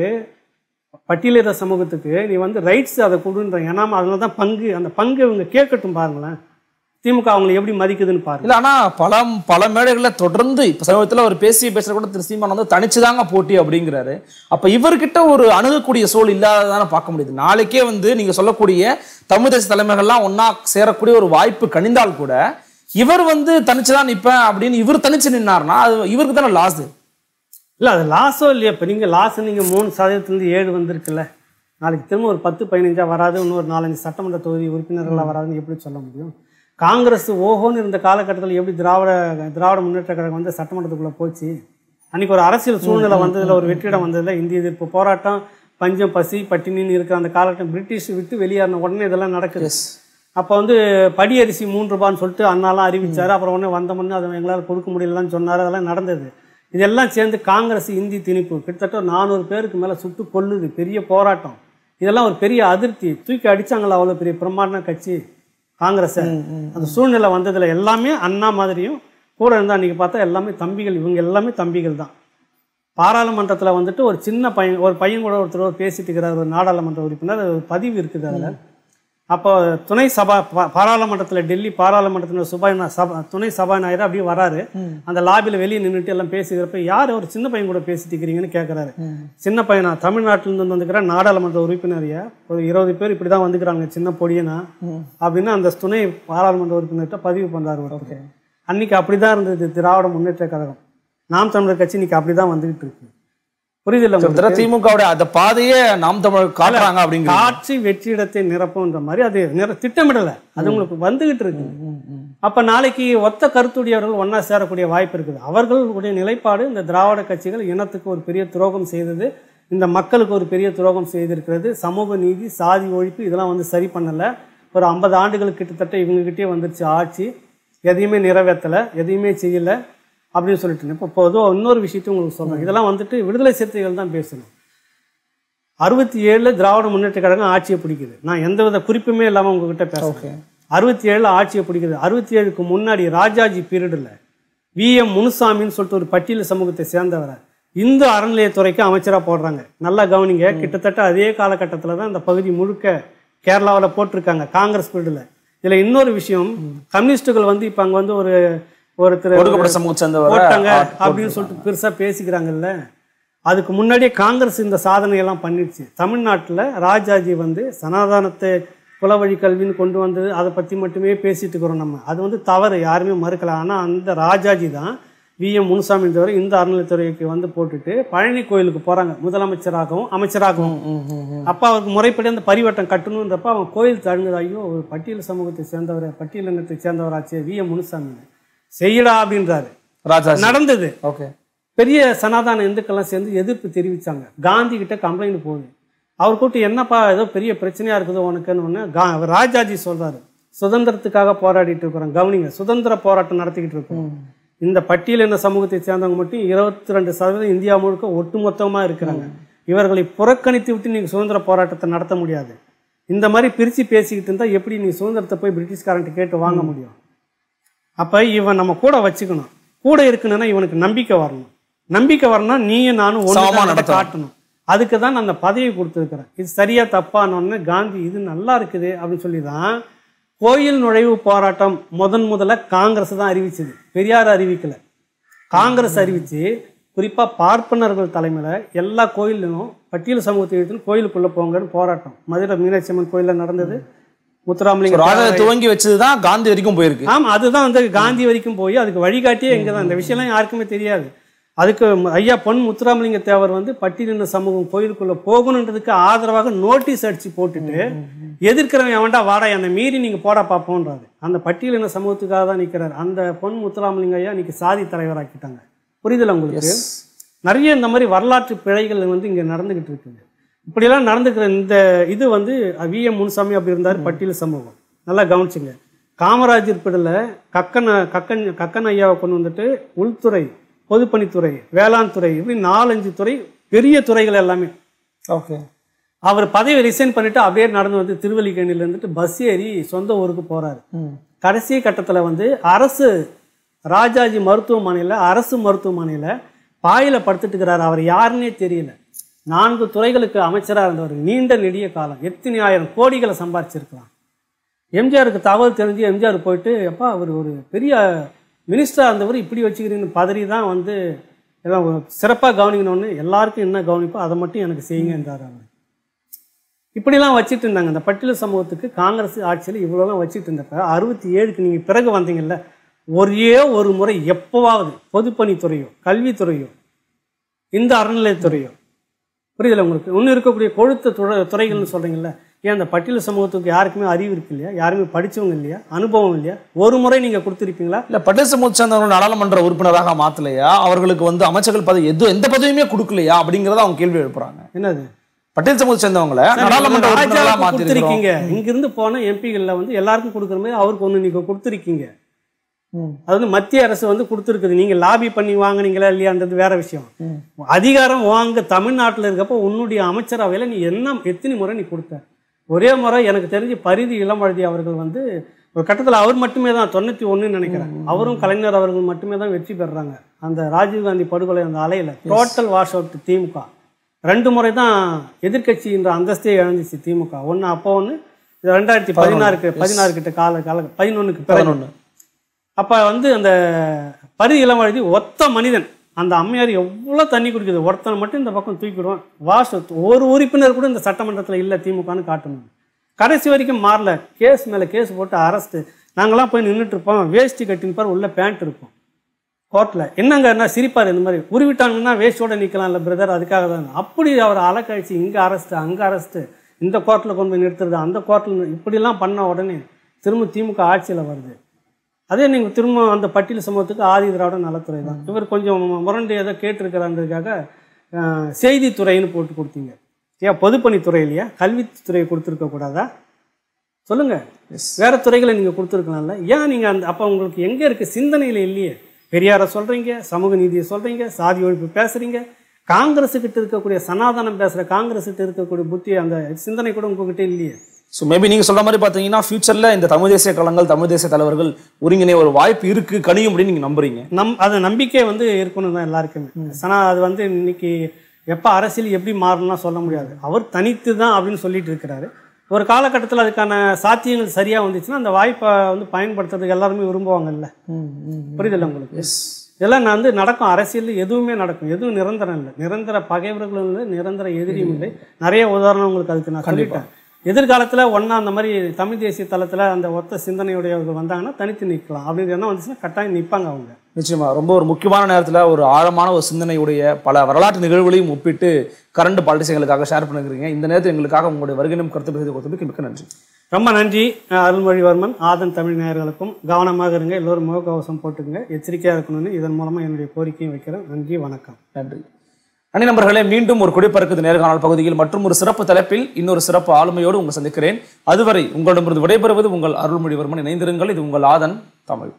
Speaker 1: பட்டியலிட சமூகத்துக்கு நீ வந்து ரைட்ஸ் அதை கொடுன்ற எனாமா, அதனால தான் பங்கு. அந்த பங்கு இவங்க கேட்கட்டும். பாருங்களேன் திமுக அவங்களை எப்படி மதிக்குதுன்னு பாருங்க.
Speaker 2: இல்லை, ஆனால் பல மேடைகளில் தொடர்ந்து இப்போ சமீபத்தில் ஒரு பேசுகிற கூட திரு சீமான் வந்து தனிச்சுதாங்க போட்டி அப்படிங்கிறாரு. அப்போ இவர்கிட்ட ஒரு அணுகக்கூடிய சூழல் இல்லாததான பார்க்க முடியுது. நாளைக்கே வந்து நீங்கள் சொல்லக்கூடிய தமிழ் தேச தலைமைகள்லாம் ஒன்றா சேரக்கூடிய ஒரு வாய்ப்பு கணிந்தால் கூட இவர் வந்து தனிச்சுதான் நிற்பேன் அப்படின்னு இவர் தனிச்சு நின்னார்னா அது இவருக்கு தானே லாஸ்.
Speaker 1: இல்லை, அது லாஸோ இல்லையா? இப்போ நீங்கள் லாஸ் நீங்கள் 3% 7 வந்திருக்குல்ல, நாளைக்கு திரும்ப ஒரு 10-15 வராது, இன்னொரு 4-5 சட்டமன்ற தொகுதி உறுப்பினர்களாக வராதுன்னு எப்படி சொல்ல முடியும்? காங்கிரஸ் ஓஹோன்னு இருந்த காலகட்டத்தில் எப்படி திராவிட முன்னேற்ற கழகம் வந்து சட்டமன்றத்துக்குள்ளே போச்சு? அன்றைக்கி ஒரு அரசியல் சூழ்நிலை வந்ததில், ஒரு வெற்றிடம் வந்ததில், இந்திய எதிர்ப்பு போராட்டம், பஞ்சம் பசி பட்டினின்னு இருக்கிற அந்த காலகட்டம் பிரிட்டிஷ் விட்டு வெளியேறின உடனே இதெல்லாம் நடக்குது. அப்போ வந்து படியரிசி 3 ரூபான்னு சொல்லிட்டு அண்ணாலாம் அறிவிச்சார். அப்புறம் உடனே வந்தோம்னு அதை எங்களால் கொடுக்க முடியலன்னு சொன்னார். அதெல்லாம் நடந்தது. இதெல்லாம் சேர்ந்து காங்கிரஸ் இந்தி திணிப்பு கிட்டத்தட்ட 400 பேருக்கு மேலே சுட்டு கொல்லுது, பெரிய போராட்டம். இதெல்லாம் ஒரு பெரிய அதிருப்தி, தூக்கி அடித்தாங்களா அவ்வளோ பெரிய பிரமாண்ட கட்சி காங்கிரஸை. அந்த சூழ்நிலை வந்ததில் எல்லாமே அண்ணா மாதிரியும் கூட இருந்தால் அன்றைக்கி பார்த்தா எல்லாமே தம்பிகள், இவங்க எல்லாமே தம்பிகள் தான். பாராளுமன்றத்தில் வந்துட்டு ஒரு சின்ன ஒரு பையன் கூட ஒருத்தர் பேசிட்டு இருக்கிறார், ஒரு நாடாளுமன்ற உறுப்பினர், ஒரு பதிவு இருக்குது அதில். அப்போ துணை சபா பாராளுமன்றத்தில் டெல்லி பாராளுமன்றத்தில் துணை சபாநாயகர் அப்படியே வராரு. அந்த லாபியில் வெளியே நின்றுட்டு எல்லாம் பேசுகிறப்ப யார் ஒரு சின்ன பையன் கூட பேசிட்டு இருக்கிறீங்கன்னு கேட்குறாரு. சின்ன பையனா? தமிழ்நாட்டிலேருந்து வந்துக்கிற நாடாளுமன்ற உறுப்பினரையா, ஒரு 20 பேர் இப்படி தான் வந்துக்கிறாங்க சின்ன பொடியனா அப்படின்னு அந்த துணை பாராளுமன்ற உறுப்பினர்கிட்ட பதிவு பண்ணுறாரு. அன்னைக்கு அப்படி தான் இருந்தது திராவிட முன்னேற்ற கழகம். நாம் தமிழர் கட்சி இன்னைக்கு அப்படி தான் வந்துகிட்டு இருக்கு. புரியுதில்ல?
Speaker 2: திமுகவுடைய அந்த பாதையே நாம் தமிழர் காட்டுறாங்க அப்படிங்கிற
Speaker 1: காட்சி வெற்றிடத்தை நிரப்புன்ற மாதிரி அது திட்டமிடலை, அது உங்களுக்கு வந்துகிட்டு இருக்கு. அப்ப நாளைக்கு ஒத்த கருத்துடையவர்கள் ஒன்னா சேரக்கூடிய வாய்ப்பு இருக்குது. அவர்களுடைய நிலைப்பாடு இந்த திராவிட கட்சிகள் இனத்துக்கு ஒரு பெரிய துரோகம் செய்தது, இந்த மக்களுக்கு ஒரு பெரிய துரோகம் செய்திருக்கிறது. சமூக நீதி, சாதி ஒழிப்பு இதெல்லாம் வந்து சரி பண்ணலை. ஒரு 50 ஆண்டுகள் கிட்டத்தட்ட இவங்ககிட்டே வந்துருச்சு ஆட்சி, எதையுமே நிறைவேற்றலை, எதையுமே செய்யலை அப்படின்னு சொல்லிட்டு. இப்போ பொதுவாக இன்னொரு விஷயத்தையும் உங்களுக்கு சொல்கிறேன். இதெல்லாம் வந்துட்டு விடுதலை சிறுத்தைகள் தான் பேசணும். 67 திராவிட முன்னேற்ற கழகம் ஆட்சியை பிடிக்குது. நான் எந்தவித குறிப்புமே இல்லாமல் உங்ககிட்ட பேசுகிறேன். 67 ஆட்சியை பிடிக்குது. 67க்கு முன்னாடி ராஜாஜி பீரியடில் VM முனுசாமின்னு சொல்லிட்டு ஒரு பட்டியல் சமூகத்தை சேர்ந்தவரை இந்து அறநிலையத்துறைக்கு அமைச்சராக போடுறாங்க. நல்லா கவனிங்க, கிட்டத்தட்ட அதே காலகட்டத்தில் தான் இந்த பகுதி முழுக்க கேரளாவில் போட்டிருக்காங்க காங்கிரஸ் பீரியடில். இதில் இன்னொரு விஷயம், கம்யூனிஸ்டுகள் வந்து இப்போ அங்கே வந்து ஒருத்தர் போட்டாங்க அப்படின்னு சொல்லிட்டு பெருசா பேசிக்கிறாங்கல்ல. அதுக்கு முன்னாடியே காங்கிரஸ் இந்த சாதனையெல்லாம் பண்ணிடுச்சு. தமிழ்நாட்டில் ராஜாஜி வந்து சனாதனத்தை குலவழி கல்வின்னு கொண்டு வந்தது, அதை பற்றி மட்டுமே பேசிட்டு இருக்கிறோம் நம்ம. அது வந்து தவறு, யாருமே மறுக்கலாம். ஆனால் அந்த ராஜாஜி தான் VM முனுசாமி தவிர இந்த அறநிலையத்துறைக்கு வந்து போட்டுட்டு பழனி கோயிலுக்கு போகிறாங்க அமைச்சராகவும். அப்போ அவருக்கு முறைப்படி அந்த பரிவட்டம் கட்டணுன்றப்ப அவன் கோயில் தழுங்குது. ஐயோ, ஒரு பட்டியல் சமூகத்தை சேர்ந்தவர், பட்டியல் இனத்தை சேர்ந்தவராச்சு VM முனுசாமி செய்யடா அப்படின்றாரு. நடந்தது. பெரிய சனாதன இந்துக்கள்லாம் சேர்ந்து எதிர்ப்பு தெரிவிச்சாங்க. காந்தி கிட்ட கம்ப்ளைண்ட் போகுது. அவர் கூட்டு என்னப்பா ஏதோ பெரிய பிரச்சனையா இருக்குது உனக்குன்னு ஒன்று ராஜாஜி சொல்றாரு, சுதந்திரத்துக்காக போராடிட்டு இருக்கிறோம். கவனிங்க, சுதந்திர போராட்டம் நடத்திக்கிட்டு இருக்கோம். இந்த பட்டியலின சமூகத்தை சேர்ந்தவங்க மட்டும் 22% இந்தியா முழுக்க ஒட்டுமொத்தமாக இருக்கிறாங்க. இவர்களை புறக்கணித்து விட்டு நீங்கள் சுதந்திர போராட்டத்தை நடத்த முடியாது. இந்த மாதிரி பிரித்து பேசிக்கிட்டு இருந்தால் எப்படி நீ சுதந்திரத்தை போய் பிரிட்டிஷ்காரன்ட்டு கேட்டு வாங்க முடியும்? அப்போ இவன் நம்ம கூட வச்சுக்கணும். கூட இருக்கணும்னா இவனுக்கு நம்பிக்கை வரணும். நம்பிக்கை வரணும்னா நீயும் நானும் ஒன்று காட்டணும். அதுக்கு தான் நான் அந்த பதவியை கொடுத்துருக்கிறேன். இது சரியா தப்பானோன்னு காந்தி இது நல்லா இருக்குது அப்படின்னு சொல்லி தான் கோயில் நுழைவு போராட்டம் முதல்ல காங்கிரஸ் தான் அறிவிச்சது. பெரியார் அறிவிக்கல, காங்கிரஸ் அறிவிச்சு குறிப்பாக பார்ப்பனர்கள் தலைமையில் எல்லா கோயிலும் பட்டியல் சமூகத்தை கோயிலுக்குள்ளே போங்கன்னு போராட்டம் மதுரை மீனாட்சி அம்மன் கோயிலில் நடந்தது, முத்துராமலிங்க
Speaker 2: துவங்கி வச்சதுதான் காந்தி வரைக்கும் போயிருக்கு.
Speaker 1: ஆமா, அதுதான் வந்து காந்தி வரைக்கும் போய் அதுக்கு வழிகாட்டியே இங்கதான். இந்த விஷயம்லாம் யாருக்குமே தெரியாது. அதுக்கு ஐயா பொன் முத்துராமலிங்க தேவர் வந்து பட்டியலின சமூகம் கோயிலுக்குள்ள போகணுன்றதுக்கு ஆதரவாக நோட்டீஸ் அடிச்சு போட்டுட்டு எதிர்க்கிறவன் வேண்டாம் வாடா என்னை மீறி நீங்க போட பார்ப்போன்றாரு. அந்த பட்டியலின சமூகத்துக்காக தான் நிற்கிறார். அந்த பொன் முத்துராமலிங்க ஐயா இன்னைக்கு சாதி தலைவராக்கிட்டாங்க. புரியுதுல உங்களுக்கு? நிறைய இந்த மாதிரி வரலாற்று பிழைகள் வந்து இங்க நடந்துகிட்டு இருக்குது. இப்படியெல்லாம் நடந்துக்கிற இந்த இது வந்து விஎம் முனுசாமி அப்படி இருந்தார். பட்டியல் சமூகம் நல்லா கவனிச்சுங்க. காமராஜர் பிடல கக்கன் ஐயாவை கொண்டு வந்துட்டு உள்துறை, பொதுப்பணித்துறை, வேளாண் துறை, இப்படி 4-5 துறை, பெரிய துறைகள் எல்லாமே.
Speaker 2: ஓகே. அவர்
Speaker 1: பதவி ரிசைன் பண்ணிட்டு அப்படியே நடந்து வந்து திருவல்லிக்கேணியில இருந்துட்டு பஸ் ஏறி சொந்த ஊருக்கு போறாரு. கடைசி கட்டத்துல வந்து அரசு ராஜாஜி மருத்துவமனையில, அரசு மருத்துவமனையில பாயில படுத்துட்டு இருக்கிறாரு. அவர் யாருன்னே தெரியல. 4 துறைகளுக்கு அமைச்சராக இருந்தவர். நீண்ட நெடிய காலம், எத்தனை ஆயிரம் கோடிகளை சம்பாதிச்சிருக்கலாம். எம்ஜிஆருக்கு தகவல் தெரிஞ்சு எம்ஜிஆர் போயிட்டு, அப்பா அவர் ஒரு பெரிய மினிஸ்டராக இருந்தவர், இப்படி வச்சுக்கிறீங்கன்னு பதறி தான் வந்து எல்லாம் சிறப்பாக கவனிக்கணும்னு, எல்லாருக்கும் என்ன கவனிப்போ அதை மட்டும் எனக்கு செய்யுங்க என்றார். அவர் இப்படிலாம் வச்சுட்டு இருந்தாங்க. இந்த பட்டியல் சமூகத்துக்கு காங்கிரஸ் ஆட்சியில் இவ்வளோலாம் வச்சுட்டு இருந்தப்ப 67க்கு நீங்கள் பிறகு வந்தீங்கல்ல, ஒரே ஒரு முறை எப்போவாவது பொதுப்பணித்துறையோ, கல்வித்துறையோ, இந்த அறநிலையத்துறையோ, புரியுதுல உங்களுக்கு? ஒன்று இருக்கக்கூடிய கொழுத்த துறைகள்னு சொல்கிறீங்கல்ல, ஏன் அந்த பட்டியல் சமூகத்துக்கு யாருக்குமே அறிவு இருக்கு இல்லையா? யாருமே படித்தவங்க இல்லையா? அனுபவம் இல்லையா? ஒரு முறை நீங்கள் கொடுத்துருப்பீங்களா?
Speaker 2: இல்லை, பட்டியல் சமூகத்தை சேர்ந்தவங்க நாடாளுமன்ற உறுப்பினராக மாற்றலையா? அவர்களுக்கு வந்து அமைச்சர்கள் பதவி எந்த பதவியுமே கொடுக்கலையா அப்படிங்கிறத அவங்க கேள்வி எழுப்புறாங்க.
Speaker 1: என்னது?
Speaker 2: பட்டியல் சமூகத்தை சேர்ந்தவங்களை நாடாளுமன்ற உறுப்பினராக
Speaker 1: மாற்றிருக்கீங்க. இங்கிருந்து போன எம்பிகள்ல வந்து எல்லாருக்கும் கொடுக்குற மாதிரி அவருக்கு ஒன்று நீங்க கொடுத்துருக்கீங்க. அது வந்து மத்திய அரசு வந்து கொடுத்துருக்குது. நீங்க லாபி பண்ணி வாங்கினீங்களா இல்லையான்றது வேற விஷயம். அதிகாரம் வாங்க தமிழ்நாட்டில் இருக்கப்போ உன்னுடைய அமைச்சரவையில் நீ எத்தனை முறை நீ கொடுத்த? ஒரே முறை எனக்கு தெரிஞ்சு பரிதி இளமழுதி அவர்கள் வந்து ஒரு கட்டத்தில் அவர் மட்டுமே தான் 91 நினைக்கிறேன், அவரும் கலைஞர் அவர்கள் மட்டுமே தான் வெற்றி பெறுறாங்க. அந்த ராஜீவ்காந்தி படுகொலை அந்த அலையில டோட்டல் வாஷ் அவுட் திமுக. 2 முறை தான் எதிர்கட்சி என்ற அந்தஸ்தே இழந்துச்சு திமுக. ஒன்று அப்போ ஒன்று 2016 கிட்ட கால 11க்கு 11. அப்போ வந்து அந்த பரிதி இளமழுதி ஒத்த மனிதன். அந்த அம்மையார் எவ்வளோ தண்ணி குடிக்குது, ஒருத்தனை மட்டும் இந்த பக்கம் தூக்கிடுவோம். வாஷ் ஒரு உறுப்பினர் கூட இந்த சட்டமன்றத்தில் இல்லை திமுகன்னு காட்டணும். கடைசி வரைக்கும் மாறல. கேஸ் மேலே கேஸ் போட்டு அரெஸ்ட்டு. நாங்களாம் போய் நின்றுட்டு இருப்போம், வேஷ்டி கட்டின்பார், உள்ள பேண்ட் இருக்கும் கோர்ட்டில். என்னங்க என்ன சிரிப்பார், இந்த மாதிரி உருவிட்டாங்கன்னா வேஸ்டோட நிற்கலாம் இல்லை பிரதர், அதுக்காக தான். அப்படி அவர் அலக்கழிச்சு இங்கே அரெஸ்ட்டு, அங்கே அரெஸ்ட்டு, இந்த கோர்ட்டில் கொண்டு போய் நிறுத்துறது, அந்த கோர்ட்டில் இப்படிலாம் பண்ண உடனே திரும்ப திமுக ஆட்சியில் வருது. அதே நீங்கள் திரும்ப அந்த பட்டியல் சமூகத்துக்கு ஆதி திராவிட நலத்துறை தான். இவர் கொஞ்சம் முரண்டு ஏதோ கேட்டிருக்கிறான்றதுக்காக செய்தித்துறைன்னு போட்டு கொடுத்தீங்க. ஏன் பொதுப்பணித்துறை இல்லையா? கல்வித்துறையை கொடுத்துருக்க கூடாதா? சொல்லுங்க. வேற துறைகளை நீங்கள் கொடுத்துருக்கலாம்ல. ஏன் நீங்கள் அந்த அப்போ உங்களுக்கு எங்கே இருக்குது? சிந்தனையில் இல்லையே. பெரியாரை சொல்கிறீங்க, சமூக நீதியை சொல்கிறீங்க, சாதி ஒழிப்பு பேசுகிறீங்க, காங்கிரஸுக்கிட்ட இருக்கக்கூடிய சனாதனம் பேசுகிற காங்கிரஸுக்கிட்ட இருக்கக்கூடிய புத்தி, அந்த சிந்தனை கூட உங்ககிட்ட இல்லையே.
Speaker 2: ஸோ மேபி நீங்கள் சொல்கிற மாதிரி பார்த்தீங்கன்னா ஃபியூச்சரில் இந்த தமிழ் தேசிய கழகங்கள், தமிழ் தேசிய தலைவர்கள் ஒருங்கிணைய ஒரு வாய்ப்பு இருக்குது, கனியும் அப்படின்னு நீங்கள் நம்புறீங்க?
Speaker 1: அது நம்பிக்கை வந்து இருக்கணும் தான் எல்லாருக்குமே. அது வந்து இன்னைக்கு எப்போ அரசியல் எப்படி மாறணும்லாம் சொல்ல முடியாது. அவர் தனித்து தான் அப்படின்னு சொல்லிட்டு இருக்கிறாரு. ஒரு காலகட்டத்தில் அதுக்கான சாத்தியங்கள் சரியாக வந்துச்சுன்னா அந்த வாய்ப்பை வந்து பயன்படுத்துறதுக்கு எல்லாருமே விரும்புவாங்கல்ல. புரியுதில்ல உங்களுக்கு? இதெல்லாம் நான் வந்து நடக்கும். அரசியல் எதுவுமே நடக்கும். எதுவும் நிரந்தரம் இல்லை. நிரந்தர பகைவர்களும் இல்லை, நிரந்தர எதிரியும் இல்லை. நிறைய உதாரணம் உங்களுக்கு அதுக்கு நான் சொல்லிட்டேன். எதிர்காலத்தில் ஒன்றா அந்த மாதிரி தமிழ் தேசிய தளத்தில் அந்த ஒத்த சிந்தனையுடையவர்கள் வந்தாங்கன்னா தனித்து நிற்கலாம். அப்படின்னு என்ன வந்துச்சுன்னா கட்டாயம் நிற்பாங்க அவங்க.
Speaker 2: நிச்சயமாக ரொம்ப ஒரு முக்கியமான நேரத்தில் ஒரு ஆழமான ஒரு சிந்தனையுடைய பல வரலாற்று நிகழ்வுகளையும் ஒப்பிட்டு கரண்ட் பாலிடிக்ஸ் எங்களுக்காக ஷேர் பண்ணுறீங்க. இந்த நேரத்தில் எங்களுக்காக உங்களுடைய வருகையும் கருத்து பேசி கொடுத்ததுக்கு மிக்க நன்றி.
Speaker 1: ரொம்ப நன்றி. அருள்மொழிவர்மன் ஆதன் தமிழ் நேயர்களுக்கும் கவனமாக இருங்க, எல்லோரும் முகக்கவசம் போட்டுங்க, எச்சரிக்கையாக இருக்கணும்னு இதன் மூலமாக என்னுடைய கோரிக்கையும் வைக்கிறேன். நன்றி, வணக்கம்.
Speaker 2: நன்றி. அணி நண்பர்களே, மீண்டும் ஒரு குடிப்பறக்குது நேர்காணல் பகுதியில் மற்றும் ஒரு சிறப்பு தலைப்பில் இன்னொரு சிறப்பு ஆளுமையோடு உங்களை சந்திக்கிறேன். அதுவரை உங்களிடமிருந்து விடைபெறுவது உங்கள் அருள்மொழிவர்மன். இணைந்திருங்கள். இது உங்கள் ஆதன் தமிழ்.